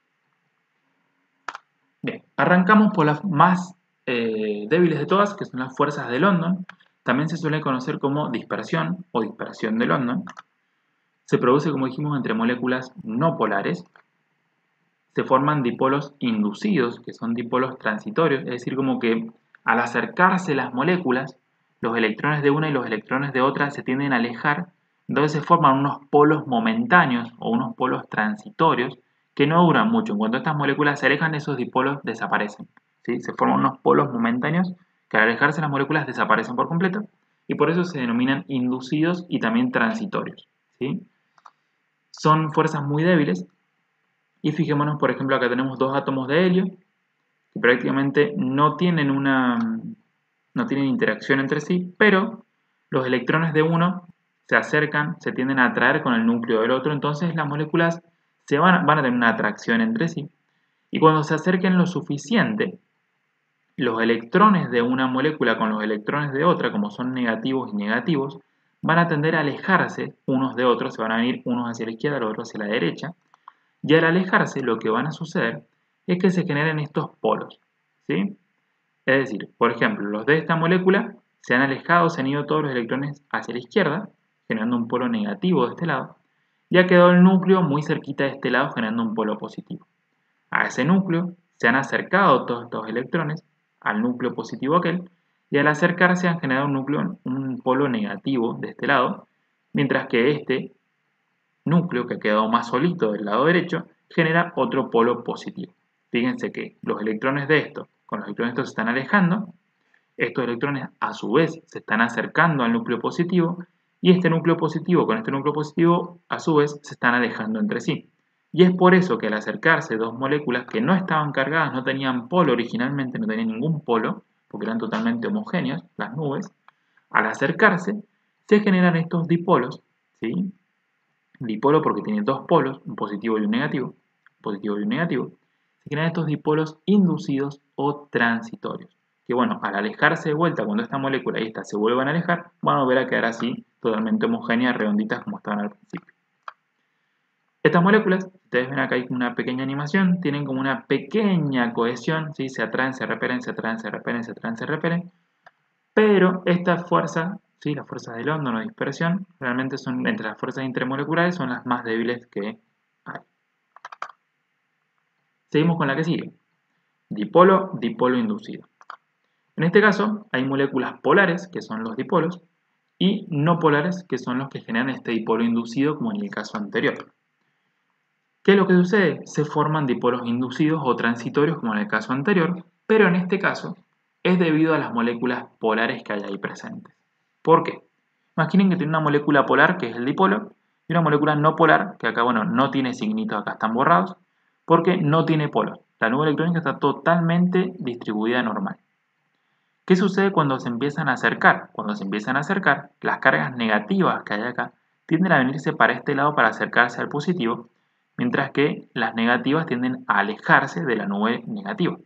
Bien, arrancamos por las más débiles de todas, que son las fuerzas de London. También se suele conocer como dispersión o dispersión de London. Se produce, como dijimos, entre moléculas no polares. Se forman dipolos inducidos, que son dipolos transitorios, es decir, como que al acercarse las moléculas, los electrones de una y los electrones de otra se tienden a alejar, entonces se forman unos polos momentáneos o unos polos transitorios que no duran mucho. En cuanto estas moléculas se alejan, esos dipolos desaparecen. ¿Sí? Se forman unos polos momentáneos que al alejarse las moléculas desaparecen por completo y por eso se denominan inducidos y también transitorios. ¿Sí? Son fuerzas muy débiles y fijémonos, por ejemplo, acá tenemos dos átomos de helio que prácticamente no tienen interacción entre sí, pero los electrones de uno se acercan, se tienden a atraer con el núcleo del otro, entonces las moléculas van a tener una atracción entre sí. Y cuando se acerquen lo suficiente, los electrones de una molécula con los electrones de otra, como son negativos y negativos, van a tender a alejarse unos de otros, se van a venir unos hacia la izquierda, los otros hacia la derecha, y al alejarse lo que van a suceder es que se generen estos polos, ¿sí? Es decir, por ejemplo, los de esta molécula se han alejado, se han ido todos los electrones hacia la izquierda, generando un polo negativo de este lado, y ha quedado el núcleo muy cerquita de este lado, generando un polo positivo. A ese núcleo se han acercado todos estos electrones al núcleo positivo aquel, y al acercarse han generado un polo negativo de este lado, mientras que este núcleo, que ha quedado más solito del lado derecho, genera otro polo positivo. Fíjense que los electrones de estos con los electrones de estos se están alejando, estos electrones a su vez se están acercando al núcleo positivo, y este núcleo positivo con este núcleo positivo a su vez se están alejando entre sí. Y es por eso que al acercarse dos moléculas que no estaban cargadas, no tenían polo originalmente, no tenían ningún polo, porque eran totalmente homogéneas, las nubes, al acercarse se generan estos dipolos, ¿sí? Dipolo porque tiene dos polos, un positivo y un negativo, se generan estos dipolos inducidos o transitorios, que bueno, al alejarse de vuelta, cuando esta molécula y esta se vuelvan a alejar, van a volver a quedar así, totalmente homogéneas, redonditas como estaban al principio. Estas moléculas, ustedes ven acá hay una pequeña animación, tienen como una pequeña cohesión, ¿sí? Se atraen, se repelen, se atraen, se repelen, se atraen, se repelen, pero esta fuerza, ¿sí? Las fuerzas de London o dispersión, realmente son, entre las fuerzas intermoleculares, son las más débiles que hay. Seguimos con la que sigue. Dipolo, dipolo inducido. En este caso, hay moléculas polares, que son los dipolos, y no polares, que son los que generan este dipolo inducido, como en el caso anterior. ¿Qué es lo que sucede? Se forman dipolos inducidos o transitorios, como en el caso anterior, pero en este caso es debido a las moléculas polares que hay ahí presentes. ¿Por qué? Imaginen que tiene una molécula polar, que es el dipolo, y una molécula no polar, que acá, bueno, no tiene signitos, acá están borrados, porque no tiene polos. La nube electrónica está totalmente distribuida normal. ¿Qué sucede cuando se empiezan a acercar? Cuando se empiezan a acercar, las cargas negativas que hay acá tienden a venirse para este lado para acercarse al positivo, mientras que las negativas tienden a alejarse de la nube negativa.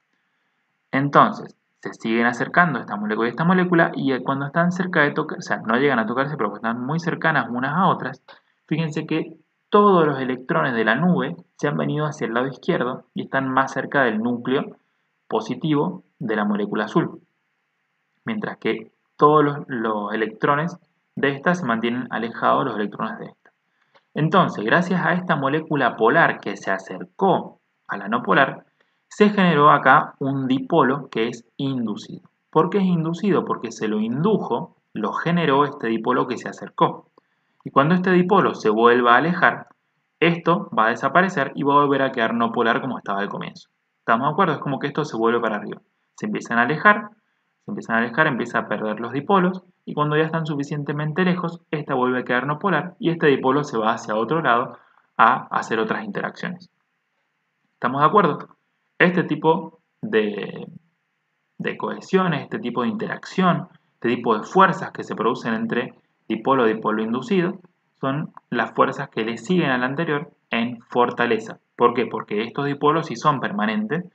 Entonces, se siguen acercando esta molécula y cuando están cerca de tocar, o sea, no llegan a tocarse, pero están muy cercanas unas a otras, fíjense que todos los electrones de la nube se han venido hacia el lado izquierdo y están más cerca del núcleo positivo de la molécula azul, mientras que todos los electrones de esta se mantienen alejados de los electrones de esta. Entonces, gracias a esta molécula polar que se acercó a la no polar, se generó acá un dipolo que es inducido. ¿Por qué es inducido? Porque se lo indujo, lo generó este dipolo que se acercó. Y cuando este dipolo se vuelva a alejar, esto va a desaparecer y va a volver a quedar no polar como estaba al comienzo. ¿Estamos de acuerdo? Es como que esto se vuelve para arriba. Se empiezan a alejar, empieza a perder los dipolos, y cuando ya están suficientemente lejos, esta vuelve a quedar no polar y este dipolo se va hacia otro lado a hacer otras interacciones. ¿Estamos de acuerdo? Este tipo de cohesiones, este tipo de interacción, este tipo de fuerzas que se producen entre dipolo y dipolo inducido, son las fuerzas que le siguen al anterior en fortaleza. ¿Por qué? Porque estos dipolos sí son permanentes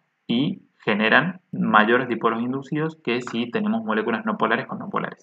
y generan mayores dipolos inducidos que si tenemos moléculas no polares con no polares.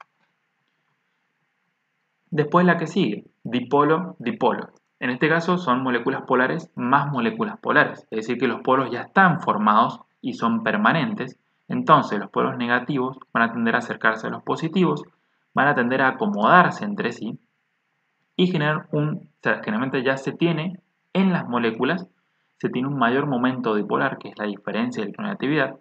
Después la que sigue, dipolo, dipolo. En este caso son moléculas polares más moléculas polares, es decir que los polos ya están formados y son permanentes, entonces los polos negativos van a tender a acercarse a los positivos, van a tender a acomodarse entre sí y generar generalmente ya se tiene en las moléculas, se tiene un mayor momento dipolar, que es la diferencia de electronegatividad,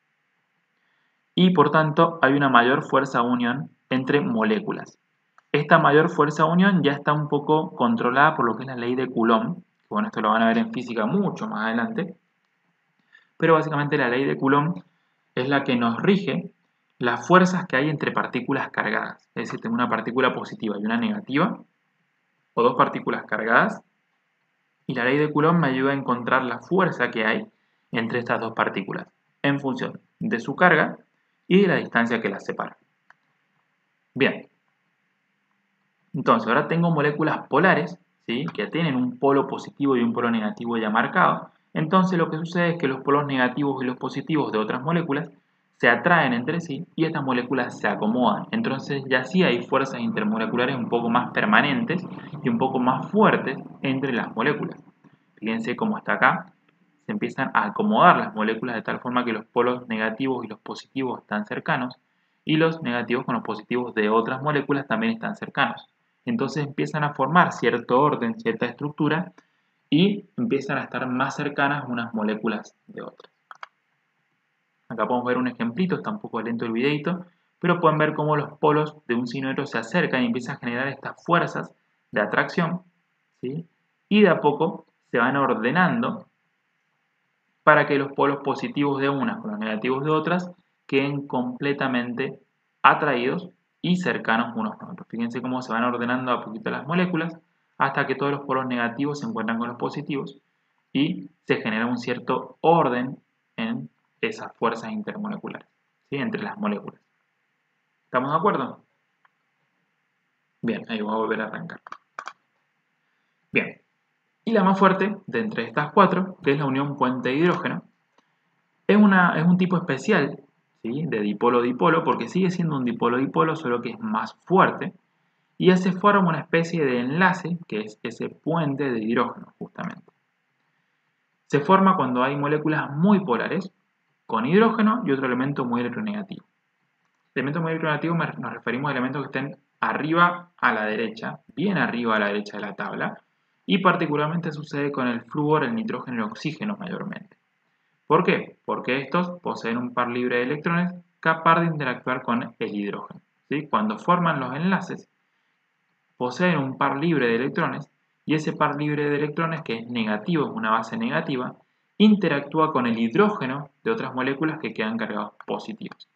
y por tanto hay una mayor fuerza unión entre moléculas. Esta mayor fuerza unión ya está un poco controlada por lo que es la ley de Coulomb, que bueno, esto lo van a ver en física mucho más adelante, pero básicamente la ley de Coulomb es la que nos rige las fuerzas que hay entre partículas cargadas, es decir, tengo una partícula positiva y una negativa, o dos partículas cargadas, y la ley de Coulomb me ayuda a encontrar la fuerza que hay entre estas dos partículas, en función de su carga y de la distancia que las separa. Bien, entonces ahora tengo moléculas polares, ¿sí? Que tienen un polo positivo y un polo negativo ya marcado. Entonces lo que sucede es que los polos negativos y los positivos de otras moléculas se atraen entre sí y estas moléculas se acomodan. Entonces ya sí hay fuerzas intermoleculares un poco más permanentes y un poco más fuertes entre las moléculas. Fíjense cómo está acá. se empiezan a acomodar las moléculas de tal forma que los polos negativos y los positivos están cercanos y los negativos con los positivos de otras moléculas también están cercanos. Entonces empiezan a formar cierto orden, cierta estructura y empiezan a estar más cercanas unas moléculas de otras. Acá podemos ver un ejemplito, está un poco lento el videito, pero pueden ver cómo los polos de un signo y otro se acercan y empiezan a generar estas fuerzas de atracción, ¿sí? Y de a poco se van ordenando para que los polos positivos de unas con los negativos de otras queden completamente atraídos y cercanos unos con otros. Fíjense cómo se van ordenando a poquito las moléculas hasta que todos los polos negativos se encuentran con los positivos y se genera un cierto orden en esas fuerzas intermoleculares, ¿sí? Entre las moléculas. ¿Estamos de acuerdo? Bien, ahí voy a volver a arrancar. Bien, y la más fuerte de entre estas cuatro, que es la unión puente-hidrógeno, es un tipo especial, ¿sí? De dipolo-dipolo, porque sigue siendo un dipolo-dipolo, solo que es más fuerte, y ya se forma una especie de enlace, que es ese puente de hidrógeno, justamente. Se forma cuando hay moléculas muy polares, con hidrógeno y otro elemento muy electronegativo. Elementos muy electronegativos nos referimos a elementos que estén arriba a la derecha, bien arriba a la derecha de la tabla, y particularmente sucede con el flúor, el nitrógeno y el oxígeno mayormente. ¿Por qué? Porque estos poseen un par libre de electrones capaz de interactuar con el hidrógeno, ¿sí? Cuando forman los enlaces, poseen un par libre de electrones y ese par libre de electrones, que es negativo, es una base negativa, interactúa con el hidrógeno de otras moléculas que quedan cargados positivos.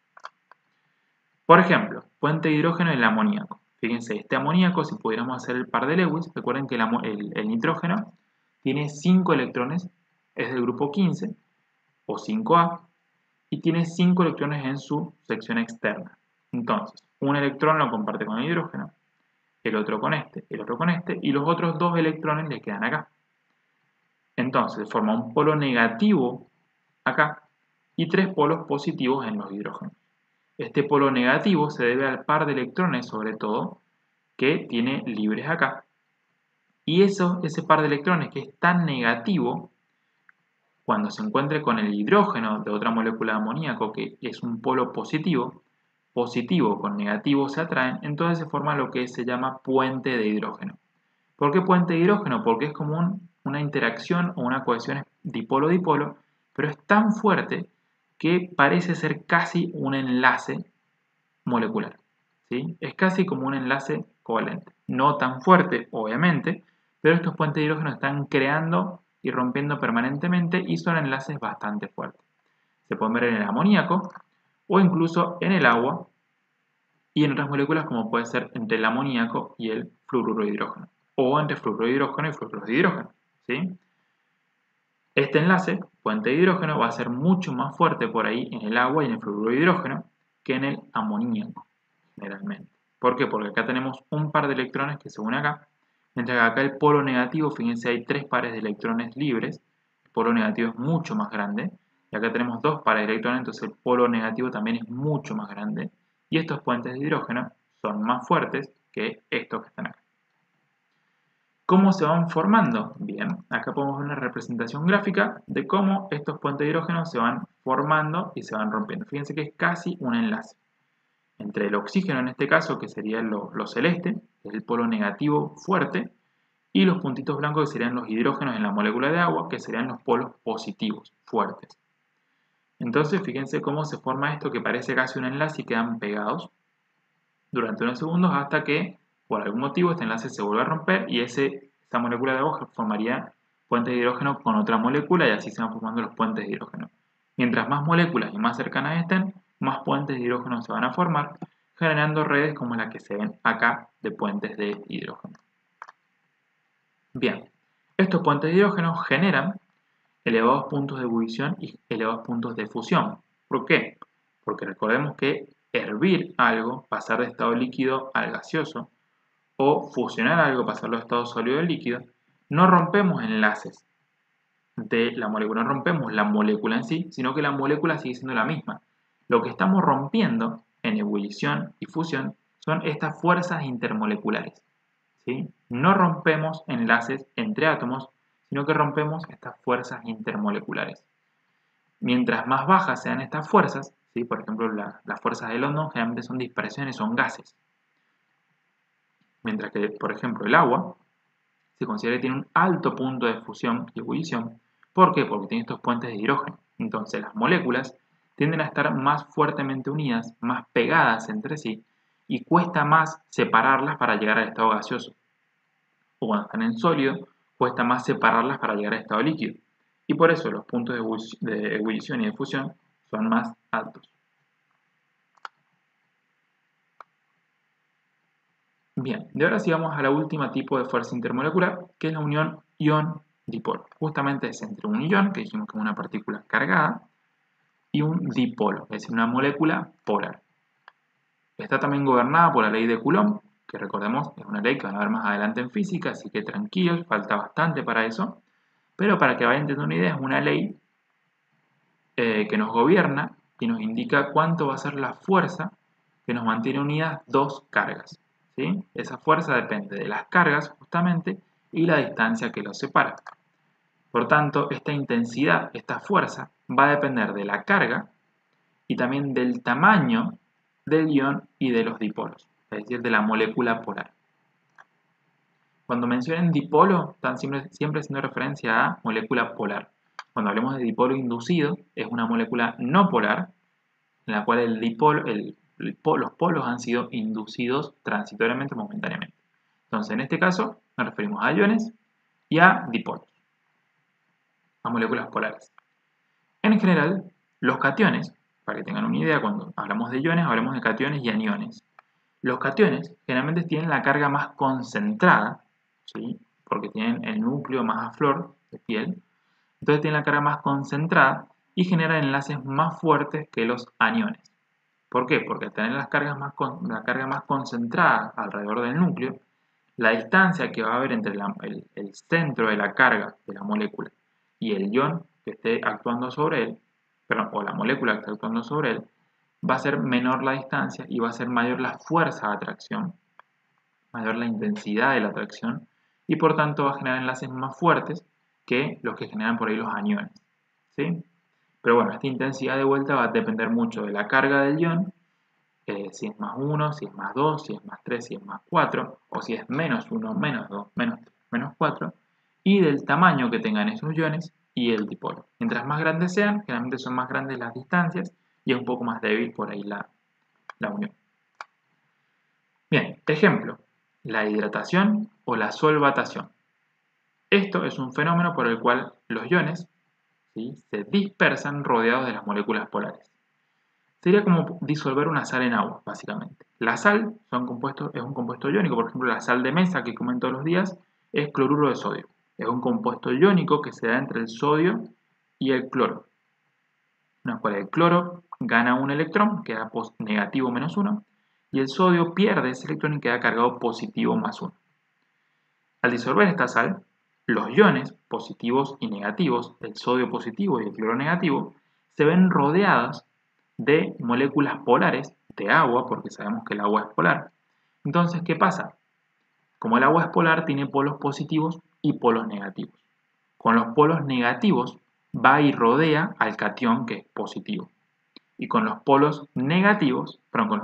Por ejemplo, puente de hidrógeno en el amoníaco. Fíjense, este amoníaco, si pudiéramos hacer el par de Lewis, recuerden que el nitrógeno tiene 5 electrones, es del grupo 15 o 5A, y tiene 5 electrones en su sección externa. Entonces, un electrón lo comparte con el hidrógeno, el otro con este, el otro con este, y los otros 2 electrones le quedan acá. Entonces, forma un polo negativo acá y 3 polos positivos en los hidrógenos. Este polo negativo se debe al par de electrones, sobre todo, que tiene libres acá. Y ese par de electrones que es tan negativo, cuando se encuentre con el hidrógeno de otra molécula de amoníaco, que es un polo positivo, positivo con negativo se atraen, entonces se forma lo que se llama puente de hidrógeno. ¿Por qué puente de hidrógeno? Porque es como una interacción o una cohesión dipolo-dipolo, pero es tan fuerte que parece ser casi un enlace molecular, ¿sí? Es casi como un enlace covalente. No tan fuerte, obviamente, pero estos puentes de hidrógeno están creando y rompiendo permanentemente y son enlaces bastante fuertes. Se pueden ver en el amoníaco o incluso en el agua y en otras moléculas como puede ser entre el amoníaco y el fluoruro de hidrógeno o entre fluoruro de hidrógeno y fluoruro de hidrógeno, ¿sí? Este enlace, puente de hidrógeno, va a ser mucho más fuerte por ahí en el agua y en el fluoruro de hidrógeno que en el amoníaco, generalmente. ¿Por qué? Porque acá tenemos un par de electrones que se unen acá, mientras que acá el polo negativo, fíjense, hay 3 pares de electrones libres, el polo negativo es mucho más grande, y acá tenemos 2 pares de electrones, entonces el polo negativo también es mucho más grande, y estos puentes de hidrógeno son más fuertes que estos que están acá. ¿Cómo se van formando? Bien, acá podemos ver una representación gráfica de cómo estos puentes de hidrógeno se van formando y se van rompiendo. Fíjense que es casi un enlace entre el oxígeno, en este caso, que sería lo celeste, que es el polo negativo fuerte, y los puntitos blancos, que serían los hidrógenos en la molécula de agua, que serían los polos positivos, fuertes. Entonces, fíjense cómo se forma esto, que parece casi un enlace y quedan pegados durante unos segundos hasta que por algún motivo este enlace se vuelve a romper y esa molécula de agua formaría puentes de hidrógeno con otra molécula y así se van formando los puentes de hidrógeno. Mientras más moléculas y más cercanas estén, más puentes de hidrógeno se van a formar, generando redes como la que se ven acá de puentes de hidrógeno. Bien, estos puentes de hidrógeno generan elevados puntos de ebullición y elevados puntos de fusión. ¿Por qué? Porque recordemos que hervir algo, pasar de estado líquido al gaseoso, o fusionar algo, pasarlo de estado sólido al líquido, no rompemos enlaces de la molécula, no rompemos la molécula en sí, sino que la molécula sigue siendo la misma. Lo que estamos rompiendo en ebullición y fusión son estas fuerzas intermoleculares, ¿sí? No rompemos enlaces entre átomos, sino que rompemos estas fuerzas intermoleculares. Mientras más bajas sean estas fuerzas, ¿sí? Por ejemplo, las fuerzas de London generalmente son dispersiones, son gases. Mientras que, por ejemplo, el agua se considera que tiene un alto punto de fusión y ebullición. ¿Por qué? Porque tiene estos puentes de hidrógeno. Entonces, las moléculas tienden a estar más fuertemente unidas, más pegadas entre sí, y cuesta más separarlas para llegar al estado gaseoso. O cuando están en sólido, cuesta más separarlas para llegar al estado líquido. Y por eso los puntos de ebullición y de fusión son más altos. Bien, de ahora sí vamos a la última tipo de fuerza intermolecular, que es la unión ion-dipolo. Justamente es entre un ion, que dijimos que es una partícula cargada, y un dipolo, es decir, una molécula polar. Está también gobernada por la ley de Coulomb, que recordemos es una ley que van a ver más adelante en física, así que tranquilos, falta bastante para eso. Pero para que vayan entendiendo una idea, es una ley que nos gobierna y nos indica cuánto va a ser la fuerza que nos mantiene unidas dos cargas. ¿Sí? Esa fuerza depende de las cargas justamente y la distancia que los separa. Por tanto, esta intensidad, esta fuerza, va a depender de la carga y también del tamaño del ion y de los dipolos, es decir, de la molécula polar. Cuando mencionen dipolo, están siempre haciendo referencia a molécula polar. Cuando hablemos de dipolo inducido, es una molécula no polar, en la cual los polos han sido inducidos transitoriamente, momentáneamente. Entonces, en este caso, nos referimos a iones y a dipolos, a moléculas polares. En general, los cationes, para que tengan una idea, cuando hablamos de iones, hablamos de cationes y aniones. Los cationes generalmente tienen la carga más concentrada, ¿sí? Porque tienen el núcleo más a flor de piel, entonces tienen la carga más concentrada y generan enlaces más fuertes que los aniones. ¿Por qué? Porque al tener la carga más concentrada alrededor del núcleo, la distancia que va a haber entre el centro de la carga de la molécula y el ion que esté actuando sobre él, o la molécula que esté actuando sobre él, va a ser menor la distancia y va a ser mayor la fuerza de atracción, mayor la intensidad de la atracción, y por tanto va a generar enlaces más fuertes que los que generan por ahí los aniones. ¿Sí? Pero bueno, esta intensidad de vuelta va a depender mucho de la carga del ion, si es más 1, si es más 2, si es más 3, si es más 4, o si es menos 1, menos 2, menos 3, menos 4, y del tamaño que tengan esos iones y el dipolo. Mientras más grandes sean, generalmente son más grandes las distancias y es un poco más débil por ahí la unión. Bien, ejemplo, la hidratación o la solvatación. Esto es un fenómeno por el cual los iones, ¿sí?, se dispersan rodeados de las moléculas polares. Sería como disolver una sal en agua, básicamente. La sal es un compuesto iónico, por ejemplo, la sal de mesa que comen todos los días es cloruro de sodio. Es un compuesto iónico que se da entre el sodio y el cloro, en el cual el cloro gana un electrón, queda negativo menos 1, y el sodio pierde ese electrón y queda cargado positivo más 1. Al disolver esta sal, los iones positivos y negativos, el sodio positivo y el cloro negativo, se ven rodeados de moléculas polares de agua, porque sabemos que el agua es polar. Entonces, ¿qué pasa? Como el agua es polar, tiene polos positivos y polos negativos. Con los polos negativos va y rodea al catión, que es positivo. Y con los polos negativos,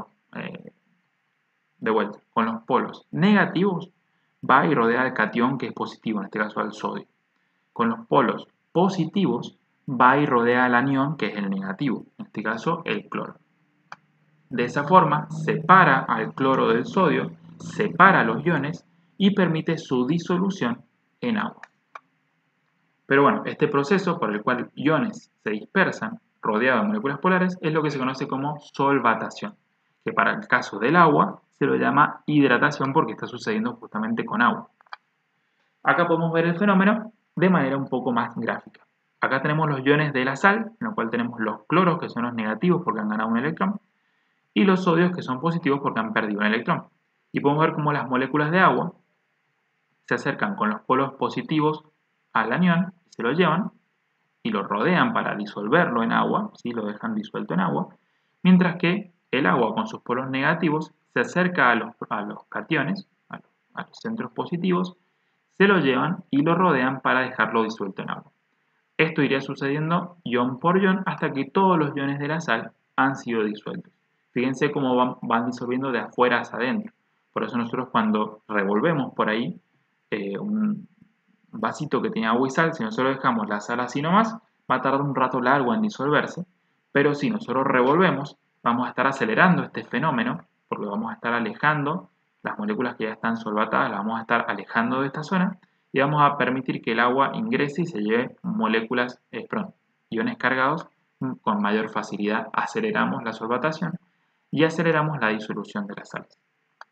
con los polos negativos va y rodea al catión, que es positivo, en este caso al sodio. Con los polos positivos va y rodea al anión, que es el negativo, en este caso el cloro. De esa forma, separa al cloro del sodio, separa los iones y permite su disolución en agua. Pero bueno, este proceso por el cual iones se dispersan rodeados de moléculas polares es lo que se conoce como solvatación, que para el caso del agua se lo llama hidratación porque está sucediendo justamente con agua. Acá podemos ver el fenómeno de manera un poco más gráfica. Acá tenemos los iones de la sal, en lo cual tenemos los cloros, que son los negativos porque han ganado un electrón, y los sodios, que son positivos porque han perdido un electrón. Y podemos ver cómo las moléculas de agua se acercan con los polos positivos al anión, se lo llevan y lo rodean para disolverlo en agua, ¿sí? Lo dejan disuelto en agua, mientras que el agua con sus polos negativos se acerca a los cationes, a los centros positivos, se lo llevan y lo rodean para dejarlo disuelto en agua. Esto iría sucediendo ion por ion hasta que todos los iones de la sal han sido disueltos. Fíjense cómo van disolviendo de afuera hacia adentro. Por eso nosotros cuando revolvemos por ahí un vasito que tiene agua y sal, si nosotros dejamos la sal así nomás, va a tardar un rato largo en disolverse, pero si nosotros revolvemos, vamos a estar acelerando este fenómeno, porque vamos a estar alejando las moléculas que ya están solvatadas, las vamos a estar alejando de esta zona, y vamos a permitir que el agua ingrese y se lleve iones cargados con mayor facilidad. Aceleramos la solvatación y aceleramos la disolución de las sales.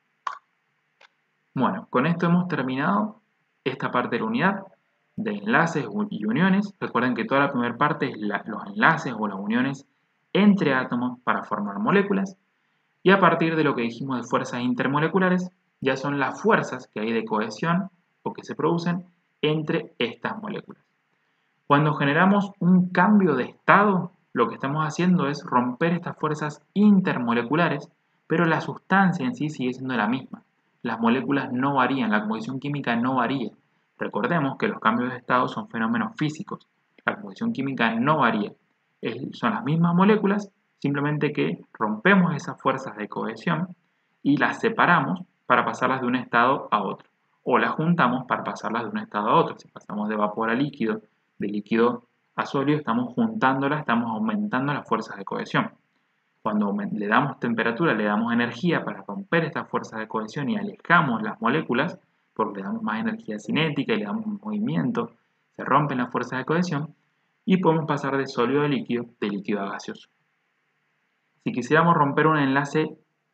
Bueno, con esto hemos terminado esta parte de la unidad de enlaces y uniones. Recuerden que toda la primera parte es los enlaces o las uniones entre átomos para formar moléculas. Y a partir de lo que dijimos de fuerzas intermoleculares, ya son las fuerzas que hay de cohesión o que se producen entre estas moléculas. Cuando generamos un cambio de estado, lo que estamos haciendo es romper estas fuerzas intermoleculares, pero la sustancia en sí sigue siendo la misma. Las moléculas no varían, la composición química no varía. Recordemos que los cambios de estado son fenómenos físicos. La composición química no varía. Son las mismas moléculas, simplemente que rompemos esas fuerzas de cohesión y las separamos para pasarlas de un estado a otro. O las juntamos para pasarlas de un estado a otro. Si pasamos de vapor a líquido, de líquido a sólido, estamos juntándolas, estamos aumentando las fuerzas de cohesión. Cuando le damos temperatura, le damos energía para romper estas fuerzas de cohesión y alejamos las moléculas, porque le damos más energía cinética y le damos movimiento, se rompen las fuerzas de cohesión y podemos pasar de sólido a líquido, de líquido a gaseoso. Si quisiéramos romper un enlace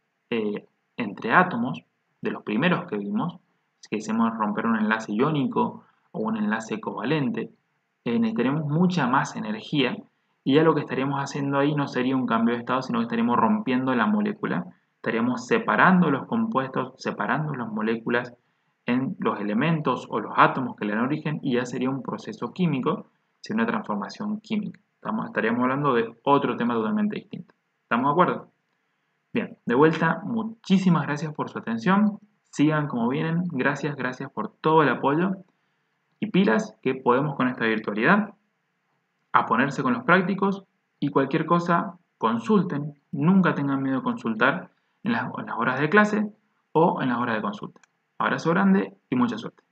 entre átomos, de los primeros que vimos, si quisiéramos romper un enlace iónico o un enlace covalente, necesitaremos mucha más energía y ya lo que estaríamos haciendo ahí no sería un cambio de estado, sino que estaríamos rompiendo la molécula, estaríamos separando los compuestos, separando las moléculas en los elementos o los átomos que le dan origen y ya sería un proceso químico, sería una transformación química. Estaríamos hablando de otro tema totalmente distinto. ¿Estamos de acuerdo? Bien, de vuelta, muchísimas gracias por su atención. Sigan como vienen. Gracias por todo el apoyo. Y pilas que podemos con esta virtualidad. A ponerse con los prácticos y cualquier cosa, consulten. Nunca tengan miedo de consultar en las horas de clase o en las horas de consulta. Abrazo grande y mucha suerte.